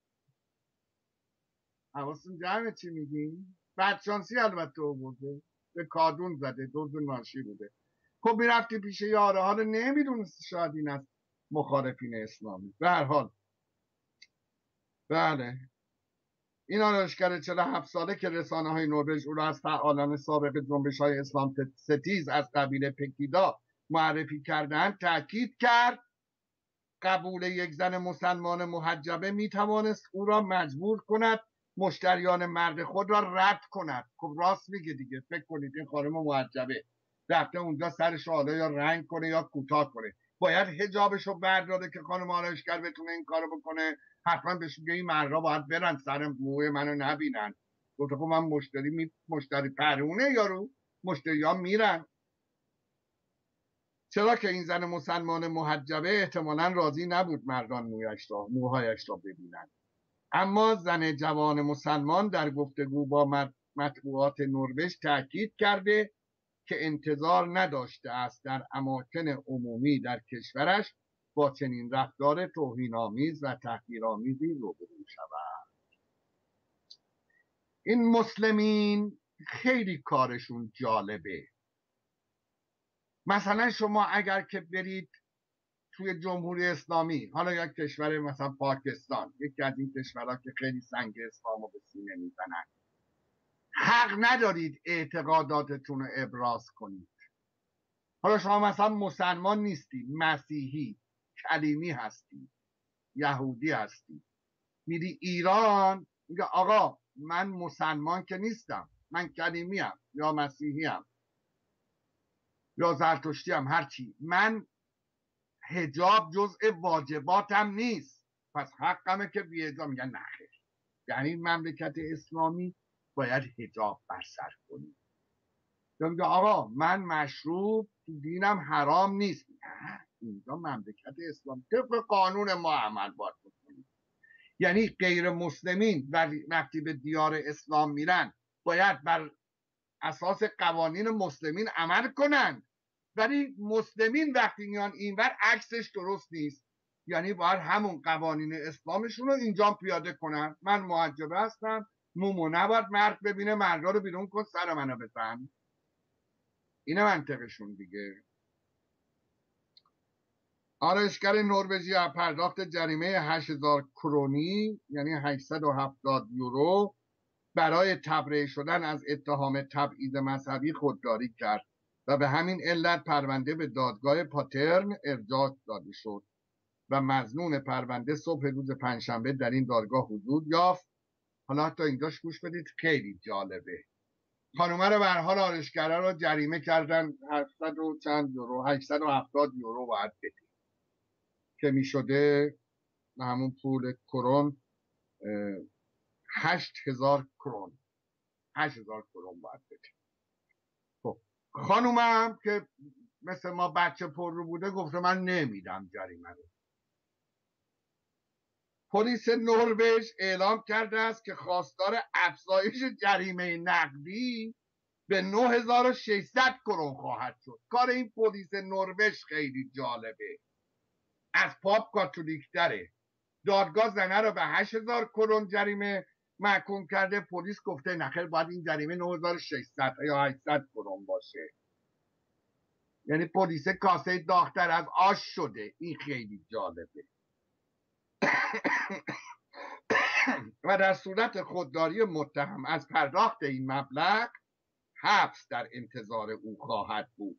حواستون جمعه چی میگیم؟ بدشانسی البته آورده، به کادون زده، دزد ناشی بوده. خب میرفتی پیش یاره ها رو نمیدونست شاید این از مخالفین اسلامی. به هر حال بله، این آرایشگر چهل و هفت ساله که رسانه های نروژ او را از فعالان سابق جنبش های اسلام ستیز از قبیل پکیدا معرفی کردند، تاکید کرد قبول یک زن مسلمان محجبه می توانست او را مجبور کند مشتریان مرد خود را رد کند. خب راست میگه دیگه. فکر کنید این خانم محجبه رفته اونجا سرش حالا یا رنگ کنه یا کوتاه کنه، باید حجابش رو برداره که خانم آرایشگر بتونه این کارو بکنه؟ حتما بهش میگه این مردا باید برن سر موی منو نبینن. گفته خب من مشتری می... مشتری پرونه یارو، مشتری ها میرن. چرا که این زن مسلمان محجبه احتمالاً راضی نبود مردان موهایش را موهایش را ببینند. اما زن جوان مسلمان در گفتگو با مطبوعات نروژ تاکید کرده که انتظار نداشته است در اماکن عمومی در کشورش با چنین رفتار توهین‌آمیز و تحقیرآمیزی روبرو شود. این مسلمین خیلی کارشون جالبه. مثلا شما اگر که برید توی جمهوری اسلامی، حالا یک کشور مثلا پاکستان، یکی از این کشورها که خیلی سنگ اسلامو به سینه میزنن، حق ندارید اعتقاداتتون رو ابراز کنید. حالا شما مثلا مسلمان نیستی، مسیحی، کلیمی هستی، یهودی هستی، میری ایران میگه آقا من مسلمان که نیستم، من کلیمی ام یا مسیحی ام یا زرتشتی ام، هرچی، من حجاب جزء واجباتم نیست، پس حقمه که بی حجاب. میگن نه خیر، یعنی مملکت اسلامی باید حجاب بر سر کنی. یا میگه آقا من مشروب تو دینم حرام نیست، نه اینجا مملکت اسلام، طبق قانون ما عمل باید بکنید. یعنی غیر مسلمین وقتی به دیار اسلام میرن باید بر اساس قوانین مسلمین عمل کنند، ولی مسلمین وقتی میان اینور عکسش درست نیست، یعنی باید همون قوانین اسلامشون رو اینجا پیاده کنن. من محجبه هستم، مومو نباید مرد ببینه، مردا رو بیرون کن، سر منو بزن. اینه منطقشون دیگه. آرایشگر نروژی پرداخت جریمه هشت هزار کرونی یعنی هشتصد و هفتاد یورو برای تبرئه شدن از اتهام تبعیض مذهبی خودداری کرد و به همین علت پرونده به دادگاه پاترن ارجاع داده شد و مظنون پرونده صبح روز پنجشنبه در این دادگاه حضور یافت. حالا تا اینجاش گوش بدید، خیلی جالبه. خانومه رو به هر حال آرایشگرا رو جریمه کردن هشتصد و چند یورو، هشتصد و هفتاد یورو باید بده که می شده همون پول کرون هشت هزار کرون، هشت هزار کرون باید بده. خب خانومم که مثل ما بچه پر رو بوده گفته من نمیدم جریمه رو. پلیس نروژ اعلام کرده است که خواستار افزایش جریمه نقدی به نه هزار و ششصد کرون خواهد شد. کار این پلیس نروژ خیلی جالبه، از پاپ کاتولیک داره. دادگاه زنه رو به هشت هزار کرون جریمه محکوم کرده، پلیس گفته نخیر باید این جریمه نه هزار و ششصد یا هشتصد کرون باشه. یعنی پلیس کاسه داغ‌تر از آش شده. این خیلی جالبه. و در صورت خودداری متهم از پرداخت این مبلغ حبس در انتظار او خواهد بود.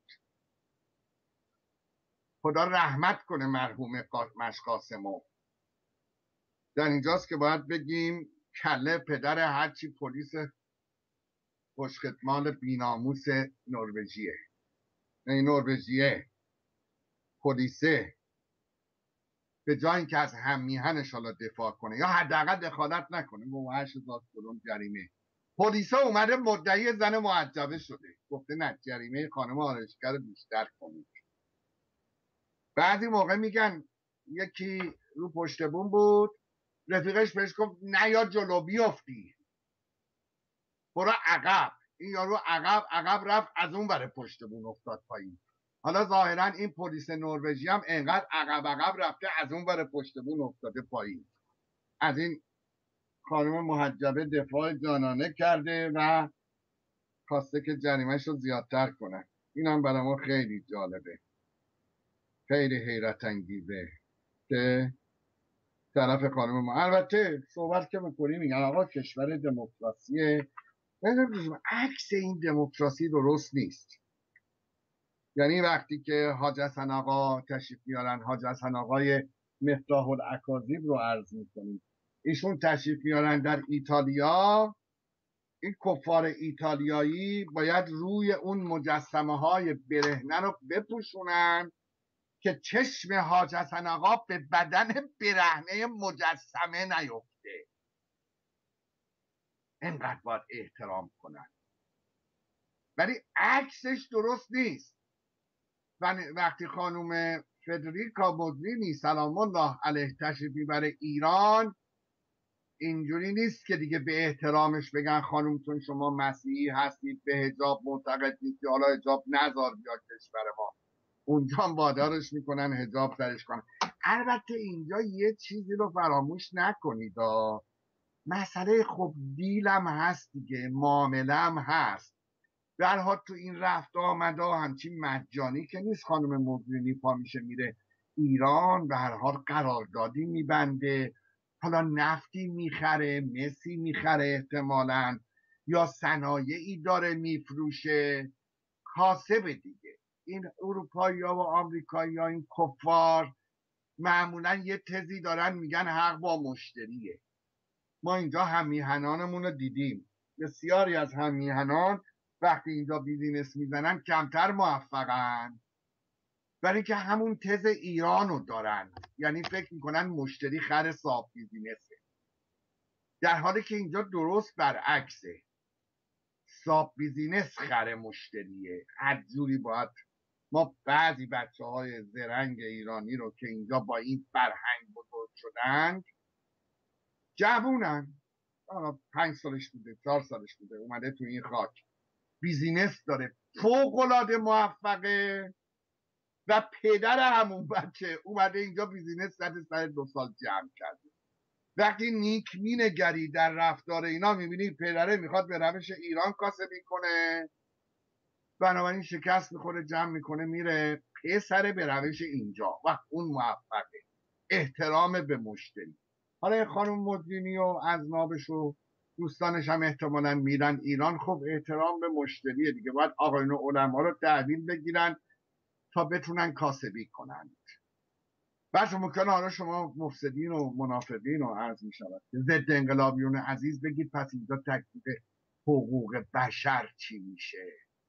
خدا رحمت کنه مرحوم مشقاسمو. در اینجاست که باید بگیم کله پدر هرچی پلیس خوشخدمال بیناموس نروژیه. این نروژیه پلیسه به جای اینکه از هم میهنش حالا دفاع کنه یا حداقل دخالت نکنه، با هشت هزار کرون جریمه. پلیسا اومده مدعی زن محجبه شده، گفته نه جریمه خانم آرایشگر رو بیشتر کنید. بعضی موقع میگن یکی رو پشت بوم بود، رفیقش بهش گفت نه یا جلو بیافتی، برو عقب. این یارو عقب عقب رفت، از اون ور پشت بوم افتاد پایین. حالا ظاهرا این پلیس نروژی هم انقدر عقب عقب رفته از اون ور پشت بوم افتاده پایین. از این خانم محجبه دفاع جانانه کرده و خواسته که جریمهش رو زیادتر کنن. این هم برای ما خیلی جالبه، خیلی حیرت انگیزه که طرف خانم ما. البته صحبت که میکنیم میگن آقا کشور دموکراسیه، عکس این دموکراسی درست نیست. یعنی وقتی که حاج حسن آقا تشریف میارن، حاج حسن آقای مفتاح الاکاذیب رو عرض میکنیم، ایشون تشریف میارن در ایتالیا، این کفار ایتالیایی باید روی اون مجسمه های برهنه رو بپوشونن که چشم حاج حسن آقا به بدن برهنه مجسمه نیفته. اینقدر باید احترام کنن، ولی عکسش درست نیست. وقتی خانوم فدریکا موگرینی سلام الله علیه تشریف میبره ایران، اینجوری نیست که دیگه به احترامش بگن خانومتون شما مسیحی هستید به حجاب معتقد نیستی حالا حجاب نذار بیا کشور ما، اونجا هم وادارش میکنن حجاب سرش کنن. البته اینجا یه چیزی رو فراموش نکنید، مسئله خب دیلم هست دیگه، معاملم هست. به هر حال تو این رفت آمده همچین مجانی که نیست. خانم مبینی پا میشه میره ایران، به هر حال قراردادی میبنده، حالا نفتی میخره، مسی میخره احتمالاً، یا صنایعی داره میفروشه، کاسبه دیگه. این اروپایی ها و آمریکایی ها این کفار معمولا یه تزی دارن میگن حق با مشتریه. ما اینجا همیهنانمون رو دیدیم، بسیاری از همیهنان وقتی اینجا بیزینس میزنن کمتر موفقن، برای اینکه همون تز ایران رو دارن، یعنی فکر میکنن مشتری خر صاحب بیزینسه، در حالی که اینجا درست برعکسه، صاحب بیزینس خر مشتریه. هر جوری باید ما بعضی بچه های زرنگ ایرانی رو که اینجا با این فرهنگ بزرگ شدن، جوونن، پنج سالش بوده چهار سالش بوده اومده تو این خاک بیزینس داره فوق‌العاده موفقه، و پدر همون بچه اومده اینجا بیزینس زده سر دو سال جمع کرده. وقتی نیک مینگری در رفتار اینا میبینی پدره میخواد به روش ایران کاسبی کنه، بنابراین شکست میخوره جمع میکنه میره، پسر به روش اینجا و اون موفقه. احترام به مشتری. حالا خانم مدینی و ازنابش و دوستانش هم احتمالاً میرن ایران، خب احترام به مشتریه دیگه، باید آقایون علما رو تحویل بگیرن تا بتونن کاسبی کنند. بعد ممکنه حالا شما مفسدین و منافقین و عرض میشود ضد انقلابیون عزیز بگید پس اینجا تکلیف حقوق بشر چی میشه؟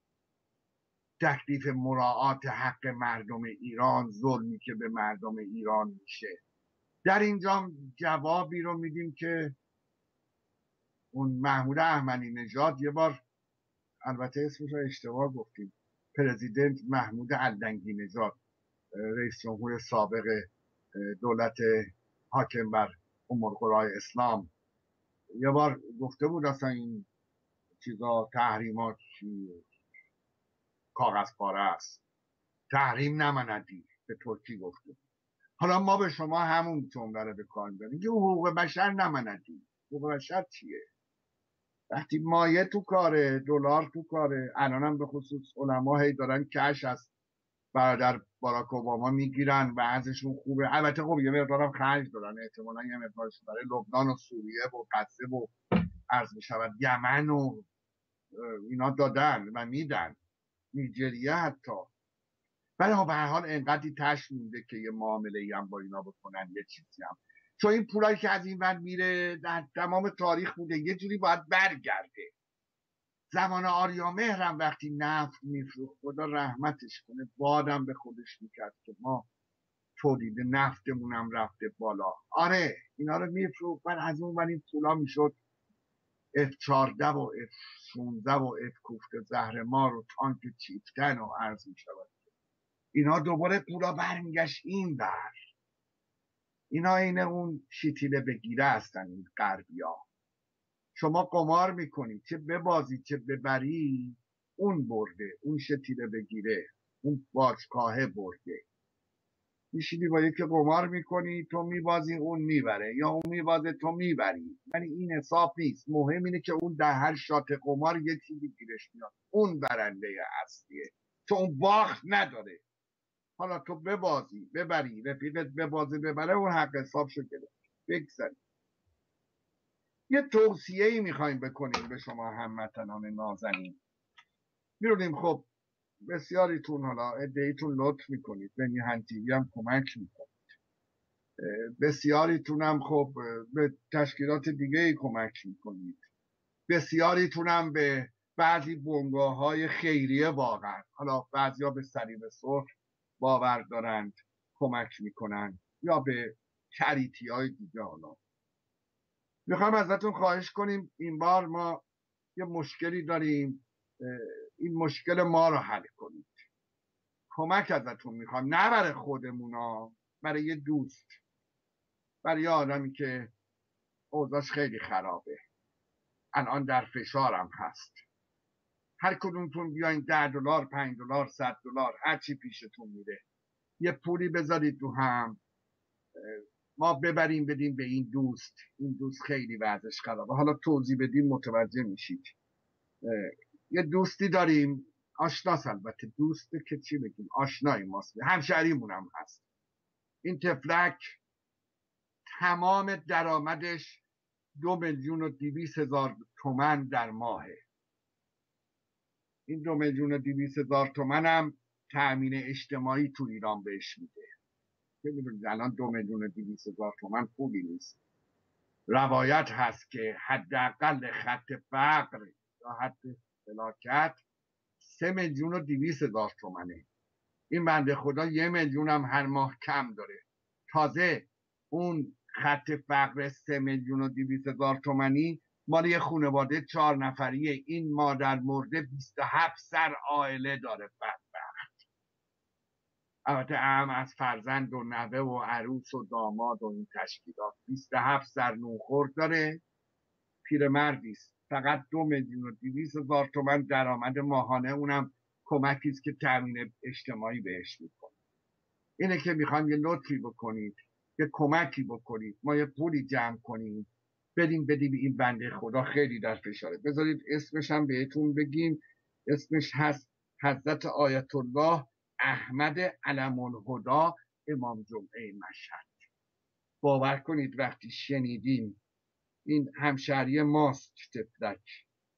تکلیف مراعات حق مردم ایران، ظلمی که به مردم ایران میشه. در اینجا جوابی رو میدیم که اون محمود احمدی نژاد یه بار، البته اسمش رو اشتباه گفتیم، پرزیدنت محمود علنگی نژاد، رئیس جمهور سابق دولت حاکم بر امورقرای اسلام، یه بار گفته بود اصلا این چیزا تحریمات چی کاغذ پاره است، تحریم نماندی، به ترکی گفته بود. حالا ما به شما همون جمله رو به کار میبریم که حقوق بشر نماندی. حقوق بشر چیه؟ وقتی مایه تو کاره، دلار تو کاره، الان هم به خصوص علما هی دارن کش از برادر باراک اوباما میگیرن و ازشون خوبه. البته خب یه مقدارم خرج دارن، احتمالاً یه مقدارش برای لبنان و سوریه و غزه و عرض میشود یمن و اینا دادن و میدن، نیجریه حتی. ولی خب به هر حال انقدری تش مونده که یه معامله ای هم با اینا بکنن، یه چیزی هم، چون این پولایی که از این ور میره در تمام تاریخ بوده یه جوری باید برگرده. زمان آریامهر هم وقتی نفت میفروخت، خدا رحمتش کنه، بادم به خودش میکرد که ما تولید نفتمون هم رفته بالا. آره اینا رو میفروخت، بعد از اون ور این پولا میشد اف چهارده و اف شانزده و اف کوفت زهرمار و تانک چیفتن و عرض میشود اینا دوباره پولا برمیگشت این بر. اینا اینه اون شیتیله بگیره هستن این غربی ها. شما قمار میکنی چه ببازی چه ببری، اون برده، اون شتیله بگیره، اون باشگاهه برده. میشینی با یکی قمار میکنی، تو میبازی اون میبره، یا اون میبازه تو میبری. یعنی این حساب نیست، مهم اینه که اون در هر شات قمار یه چیزی گیرش میاد، اون برنده اصلیه، تو اون باخت نداره. حالا تو ببازی ببری، رفیقت ببازی ببره، اون حق حساب شو گرفت. بگذاریم. یه توصیه ای میخوایم بکنیم به شما هموطنان نازنین. میرونیم خب بسیاریتون، حالا ادعیتون لطف میکنید، به میهن تیوی هم کمک میکنید، بسیاریتون هم خب به تشکیلات دیگه ای کمک میکنید، بسیاریتون هم به بعضی بنگاه های خیریه، واقعا حالا بعضی ها به صلیب سرخ باور دارند کمک میکنند، یا به چریتی های دیگه. حالا میخوایم ازتون خواهش کنیم این بار ما یه مشکلی داریم، این مشکل ما رو حل کنید. کمک ازتون میخوام، نه برای خودمونا، برای یه دوست، برای یه آدمی که اوضاعش خیلی خرابه، الان در فشارم هست. هر کدومتون بیاین ده دلار، پنج دلار، صد دلار، هر چی پیشتون میره یه پولی بذارید تو هم، ما ببریم بدیم به این دوست. این دوست خیلی وضعش خرابه، حالا توضیح بدیم متوجه میشید. یه دوستی داریم، آشناس، البته دوست که چی بگیم، آشنای ماست، همشهریمون هم هست. این تفلک تمام درآمدش دو میلیون و دویست هزار تومن در ماهه. این دو میلیون و دویست هزار تومن هم تأمین اجتماعی تو ایران بهش میده. ببینید الان دو میلیون و دویست هزار تومن خوبی نیست. روایت هست که حداقل خط فقر یا حد فلاکت سه میلیون و دویست هزار تومنه. این بنده خدا یه میلیون هم هر ماه کم داره. تازه اون خط فقر سه میلیون و دویست هزار تومنی مال یه خانواده چهار نفریه. این مادر مرده بیست و هفت سر عائله داره بدبخت. البته اهم از فرزند و نوه و عروس و داماد و این تشکیلات. بیست و هفت سر نونخور داره، پیرمردی است. فقط دو میلیون و دویست هزار تومن درآمد ماهانه، اونم کمکی است که تامین اجتماعی بهش میکنه. اینه که میخوام یه لطفی بکنید، یه کمکی بکنید، ما یه پولی جمع کنیم بدیم بدیم این بنده خدا، خیلی در فشاره. بذارید اسمش هم بهتون بگیم. اسمش هست حضرت آیت الله احمد علم الهدی امام جمعه مشهد. باور کنید وقتی شنیدیم این همشهری ماست تفلک،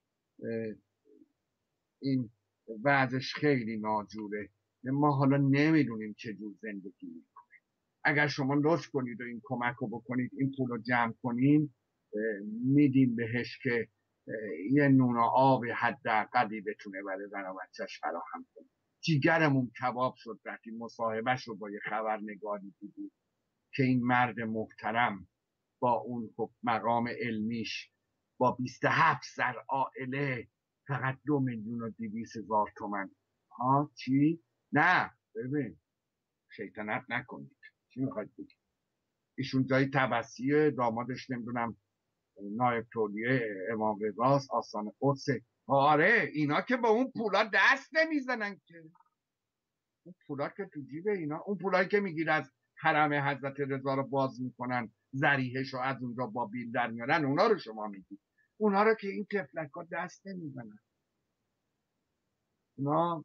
این وضعش خیلی ناجوره، ما حالا نمیدونیم چجور زندگی میکنه. اگر شما لطف کنید و این کمک رو بکنید، این پول رو جمع کنیم، میدیم بهش که یه نون و آب حداقلی بتونه برای زن و بچه‌ش فراهم کنه. جیگرمون کباب شد وقتی مصاحبهش رو با یه خبرنگاری دیدیم که این مرد محترم با اون مقام علمیش با بیست و هفت سر عائله فقط دو میلیون و دویست هزار تومن. ها چی؟ نه ببین، شیطنت نکنید. چی میخواید بگید؟ ایشون جای تبسیه، دامادش نمیدونم نایب تولیه امام رضاست، آستان قدسه. آره اینا که با اون پولا دست نمیزنن که، اون پولا که تو جیب اینا، اون پولایی که میگیر از حرم حضرت رضا رو باز میکنن، ذریحش رو از اونجا با بیل در میارن، اونا رو شما میگید. اونا رو که این تفلک ها دست نمیزنن. اونا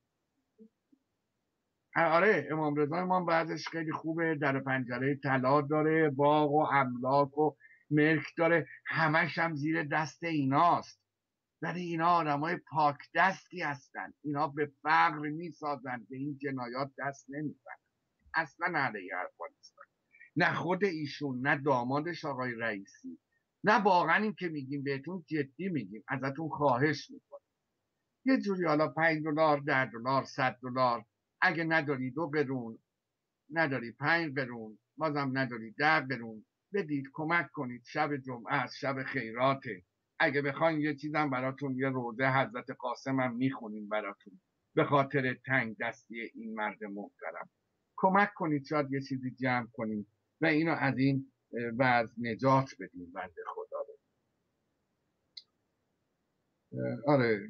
آره امام رضا امام بعضش خیلی خوبه، در پنجره طلا داره، باغ و املاک و ملک داره، همش هم زیر دست ایناست. ولی اینا آدمای پاک دستی هستن، اینا به فقر میسازن، به این جنایات دست نمیزنن. اصلا علیه حرفا نیستن. نه خود ایشون، نه دامادش آقای رئیسی، نه واقعا این که میگیم بهتون جدی میگیم، ازتون خواهش میکنم یه جوری حالا پنج دلار، ده دلار، صد دلار، اگه نداری دو برون، نداری پنج برون، بازم نداری ده برون، بدید کمک کنید. شب جمعه است، شب خیراته. اگه بخواین یه چیزم براتون، یه روزه حضرت قاسم هم میخونیم براتون به خاطر تنگ دستی این مرد محترم. کمک کنید، شاید یه چیزی جمع کنید و اینو از این وضع نجات بدیم بنده خدا رو. آره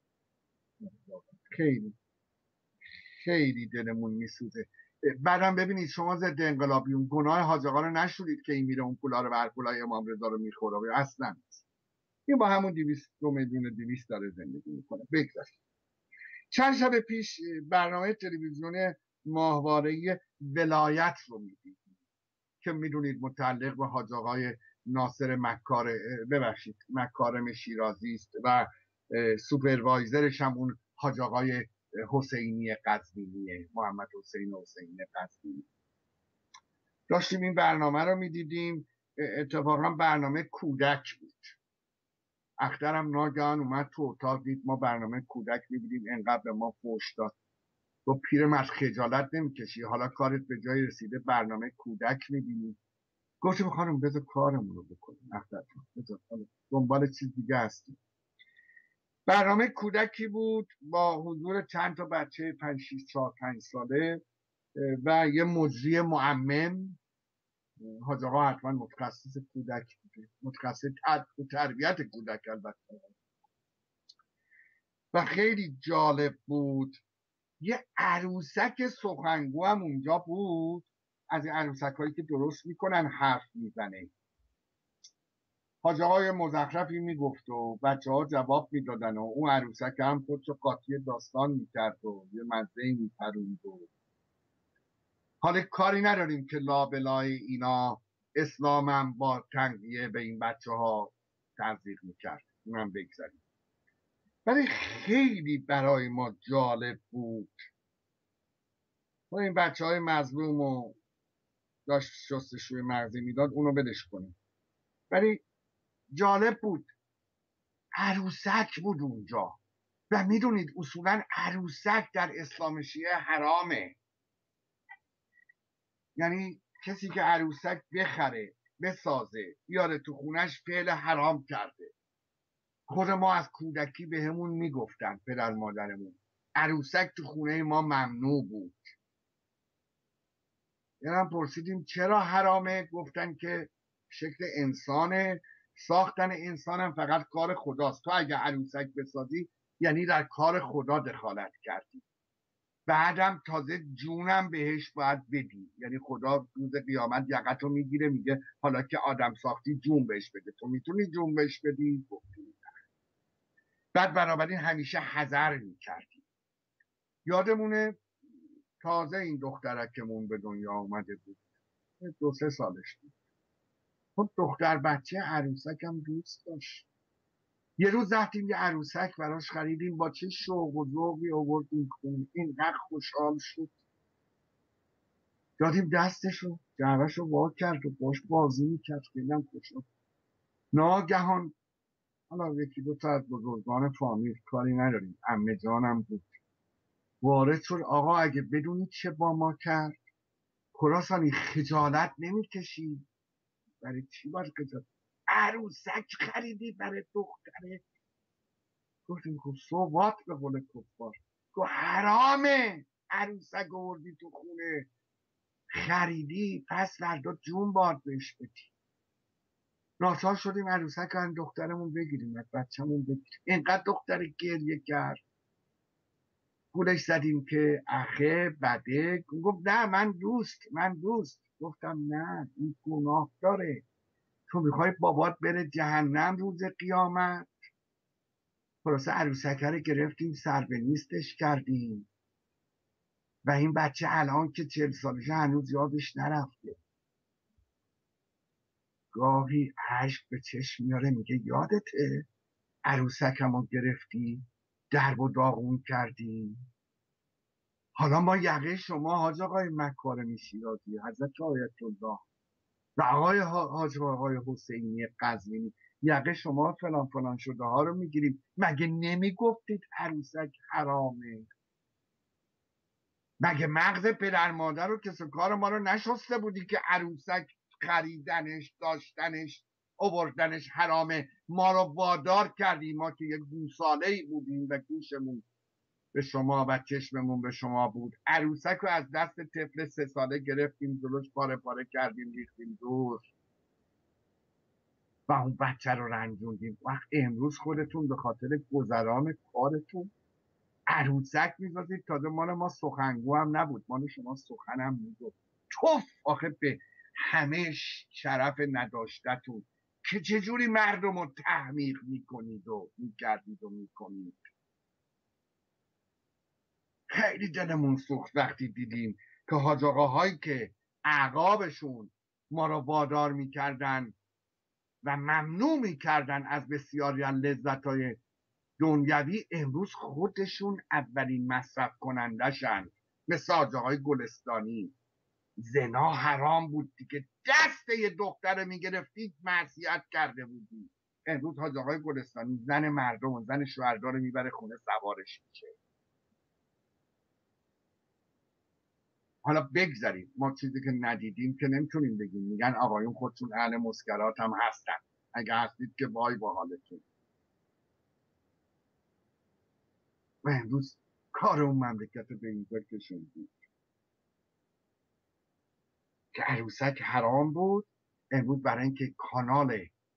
خیلی خیلی دلمون میسوزه. بعدم ببینید شما ضد انقلابیون گناه حاج آقا رو نشورید که این میره اون پولا رو بر پولای امام رضا رو میخوره، اصلا این با همون دویست دو میلیون دویست داره زندگی میکنه. بگذارید. چند شب پیش برنامه تلویزیون ماهواره ولایت رو میدید که میدونید متعلق به حاج آقای ناصر مکار ببخشید مکارم شیرازی است و سوپروایزرش هم اون حاج آقای حسینی قزوینیه، محمد حسین حسینی قزوینی. داشتیم این برنامه رو میدیدیم، اتفاقا برنامه کودک بود. اخترم ناگهان اومد تو اتاق، دید ما برنامه کودک میبینیم، انقدر به ما فوش داد. تو پیرمرد خجالت نمیکشی؟ حالا کارت به جای رسیده برنامه کودک میبینی؟ گفتم خانم بذار کارمون رو بکنیم، اخترم بذار دنبال چیز دیگه هستیم. برنامه کودکی بود با حضور چند تا بچه پنج شیش چهار پنج ساله و یه مجری معمم. حاج آقا حتما متخصص کودک بوده، متخصص تر... تربیت کودک البته. و خیلی جالب بود، یه عروسک سخنگو هم اونجا بود، از این عروسک هایی که درست میکنن حرف میزنه. حاج آقای مزخرفی میگفت و بچه ها جواب میدادن و اون عروسک هم خودشو قاطی داستان میکرد و یه مزهی میپروند. و حالا کاری نداریم که لابلای اینا اسلامم با تنقیه به این بچه ها تزریق میکرد، اونم بگذاریم. ولی خیلی برای ما جالب بود و این بچه های مظلوم و داشت شستشوی مغزی میداد اونو بدش کنیم. ولی جالب بود عروسک بود اونجا و میدونید اصولا عروسک در اسلام شیعه حرامه. یعنی کسی که عروسک بخره بسازه بیاره تو خونش فعل حرام کرده. خود ما از کودکی به همون میگفتن پدر مادرمون عروسک تو خونه ما ممنوع بود. یعنی پرسیدیم چرا حرامه؟ گفتن که شکل انسانه، ساختن انسانم فقط کار خداست. تو اگه عروسک بسازی یعنی در کار خدا دخالت کردی. بعدم تازه جونم بهش باید بدی، یعنی خدا روز قیامت یقتو میگیره میگه حالا که آدم ساختی جون بهش بده. تو میتونی جون بهش بدی؟ بعد بنابراین همیشه حذر میکردی. یادمونه تازه این دخترکمون به دنیا آمده بود، دو سه سالش بود. خب دختر بچه عروسک هم دوست داشت. یه روز رفتیم یه عروسک براش خریدیم، با چه شوق و ذوقی آوردیم خونه، اینقدر خوشحال شد. دادیم دستشو، جعبهشو وا کرد و باش بازی میکرد، خیلی هم خوشحال. ناگهان حالا یکی دو تا از بزرگان فامیل، کاری نداریم، عمه جانم بود، وارد شد. آقا اگه بدونید چه با ما کرد، خراسانی خجالت نمیکشی؟ برای چی باید خجالت؟ عروسک خریدی برای دختره؟ گفتیم خب صحبات به قول کفار. گفت حرامه، عروسک آوردی تو خونه خریدی پس فردا جون باد بهش بدی. ناچار شدیم عروسک رو از دخترمون بگیریم، از بچه‌مون بگیریم. اینقدر دختر گریه کرد، گولش زدیم که اخه بده. گفت نه من دوست من دوست گفتم نه، این گناه داره. تو میخوای بابات بره جهنم روز قیامت. خلاصه عروسکه رو گرفتیم سر به نیستش کردیم و این بچه الان که چهل سالشه هنوز یادش نرفته. گاهی عشق به چشم میاره میگه یادته عروسکمو گرفتی درب و داغون کردی؟ حالا ما یقه شما حاج آقای مکارم شیرازی، حضرت آیت الله و آقای حاج آقای حسینی قزوینی، یقه شما فلان فلان شده ها رو میگیریم. مگه نمیگفتید عروسک حرامه؟ مگه مغز پدر مادر رو کس کار ما رو نشسته بودی که عروسک خریدنش داشتنش آوردنش حرامه؟ ما رو وادار کردی، ما که یک گوساله ای بودیم و گوشمون به شما و چشممون به شما بود. عروسک رو از دست طفل سه ساله گرفتیم، جلوش پاره پاره کردیم ریختیم دور و اون بچه رو رنجوندیم. وقت امروز خودتون به خاطر گذران کارتون عروسک میذارید. تازه مال ما سخنگو هم نبود، مال شما سخن هم میگفت. توف آخه به همه شرف نداشتتون که چجوری مردم رو تحمیق میکنید و میکردید و میکنید. خیلی دلمون سوخت وقتی دیدیم که حاج آقاهایی که اعقابشون ما رو وادار میکردن و ممنوع میکردن از بسیاری از لذتهای دنیوی، امروز خودشون اولین مصرف کنندشن. مثل حاج آقای گلستانی، زنا حرام بود دیگه، دست یه دختر میگرفتید معصیت کرده بودی. امروز حاج آقای گلستانی زن مردم و زن شوهردار رو میبره خونه سوارش میشه. حالا بگذاریم، ما چیزی که ندیدیم که نمیتونیم بگیم. میگن آقایون خودشون اهل مسکرات هم هستن، اگه هستید که وای با حالتون. و امروز کار اون مملکت به اینجا کشوندید که عروسک حرام بود. امروز برای اینکه کانال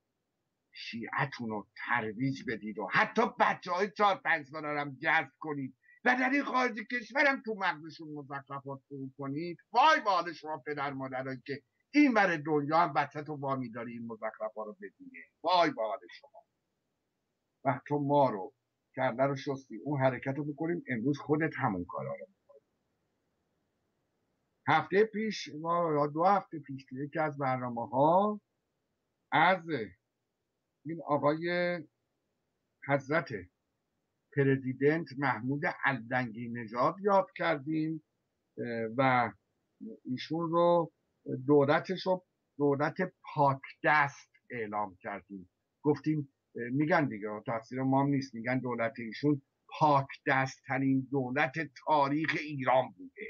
شیعتون رو ترویج بدید و حتی بچه های چهار پنج ساله رو هم جذب کنید و در این خارج کشورم تو مغزشون مزخرفات فرو کنید. وای به حال شما پدر مادرایی که این ور دنیا هم بچه تو وامی داری این مزخرفات رو ببینه. وای به حال شما. و تو ما رو کرده رو شستی اون حرکت رو بکنیم. امروز خودت همون کارا رو بکنیم. هفته پیش یا دو هفته پیش یکی از برنامه ها از این آقای حضرت پرزیدنت محمود الدنگی نژاد یاد کردیم و ایشون رو دولتش رو دولت پاک دست اعلام کردیم. گفتیم میگن دیگه تقصیر ما هم نیست، میگن دولت ایشون پاک دست ترین دولت تاریخ ایران بوده.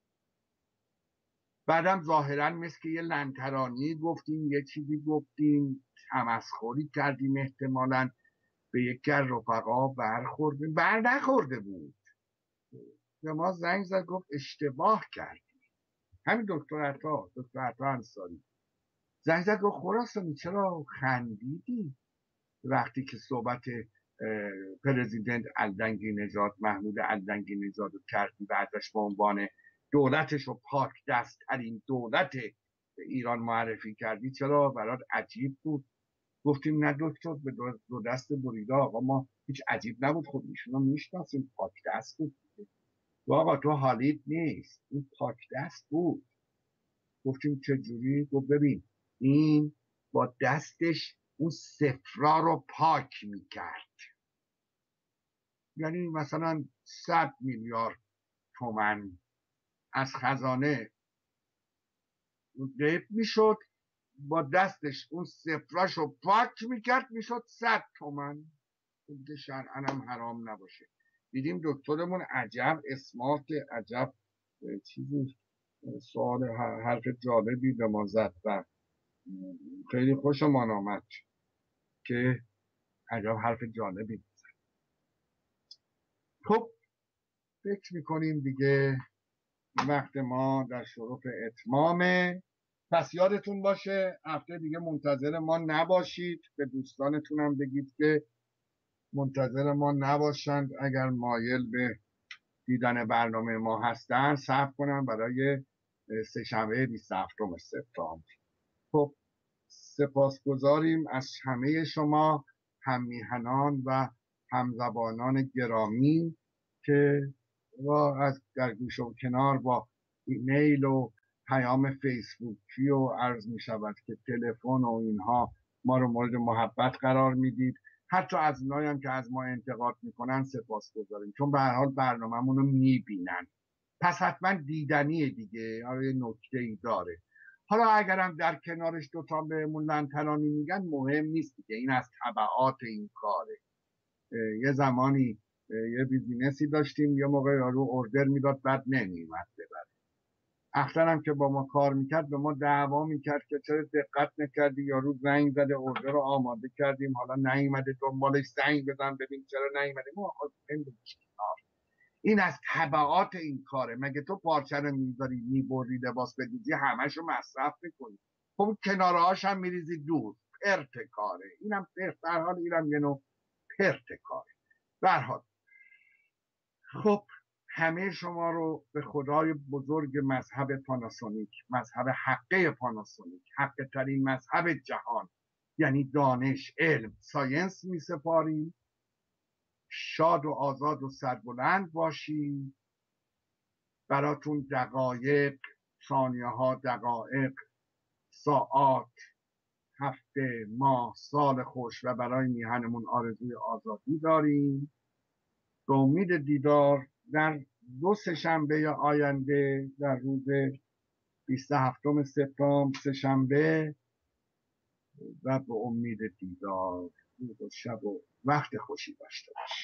بعدم ظاهرا مثل که یه لنترانی گفتیم، یه چیزی گفتیم، تمسخری کردیم، احتمالاً به یکی از رفقا برخورده بر نخورده بود. به ما زنگ زد گفت اشتباه کردی. همین دکتر عطا دکتر عطا انصاری زنگ زد گفت خراسانی چرا خندیدی وقتی که صحبت پرزیدنت الدنگی نژاد محمود الدنگی نژاد رو کردی و ازش به عنوان دولتش رو پاک دست ترین دولت ایران معرفی کردی، چرا برات عجیب بود؟ گفتیم نه دکتر، به دو دست بریده آقا ما هیچ عجیب نبود، خود ایشون رو میشناسیم، پاک دست بود. آقا تو حالیت نیست، این پاک دست بود. گفتیم چجوری؟ گفت ببین این با دستش اون صفرا رو پاک میکرد. یعنی مثلا صد میلیارد تومن از خزانه غیب میشد، با دستش اون صفراش رو پاک میکرد، میشد صد تومن. که شرعن هم حرام نباشه. دیدیم دکترمون عجب اسمارت، عجب چیزی سوال حرف جالبی به ما زد و خیلی خوشمان آمد که عجب حرف جالبی زد. خب فکر میکنیم دیگه وقت ما در شرف اتمامه. پس یادتون باشه هفته دیگه منتظر ما نباشید. به دوستانتونم بگید که منتظر ما نباشند. اگر مایل به دیدن برنامه ما هستن صبر کنن برای سه‌شنبه بیست و هفتم سپتامبر. خب سپاسگزاریم از همه شما هممیهنان و همزبانان گرامی که از در گوش و کنار با ایمیل و پیام فیسبوکی و عرض می شود که تلفن و اینها ما رو مورد محبت قرار میدید. حتی از اونایی هم که از ما انتقاد میکنن سپاسگزاریم، چون به هر حال برنامه‌مون رو میبینن. پس حتما دیدنیه دیگه. آره نکته ای داره. حالا اگرم در کنارش دوتا بهمون لنترانی میگن مهم نیست دیگه، این از تبعات این کاره. یه زمانی یه بیزینسی داشتیم، یه موقع یارو اوردر میداد بعد نمیومد ببره. اخترم که با ما کار میکرد به ما دعوا میکرد که چرا دقت نکردی، یارو زنگ زده اوردر رو آماده کردیم حالا نیومده، دنبالش زنگ بزن ببین چرا نیومده. ما این از تبعات این کاره. مگه تو پارچه رو میذاری میبری لباس بدوزی همش رو مصرف میکنی؟ خب کناره هاش هم میریزی دور. پرت کاره. اینم پرت. در حال اینم یه نوع پرت کاره. به هر حال خب همه شما رو به خدای بزرگ مذهب پاناسونیک، مذهب حقه پاناسونیک، حقه ترین مذهب جهان یعنی دانش، علم، ساینس می سپاریم. شاد و آزاد و سربلند باشید. براتون دقایق، ثانیه ها، دقایق، ساعات، هفته، ماه، سال خوش و برای میهنمون آرزوی آزادی داریم. به امید دیدار در دو سه‌شنبه آینده در روز بیست و هفتم سپتامبر سه‌شنبه و به امید دیدار. روز و شب و وقت خوشی داشته باشید.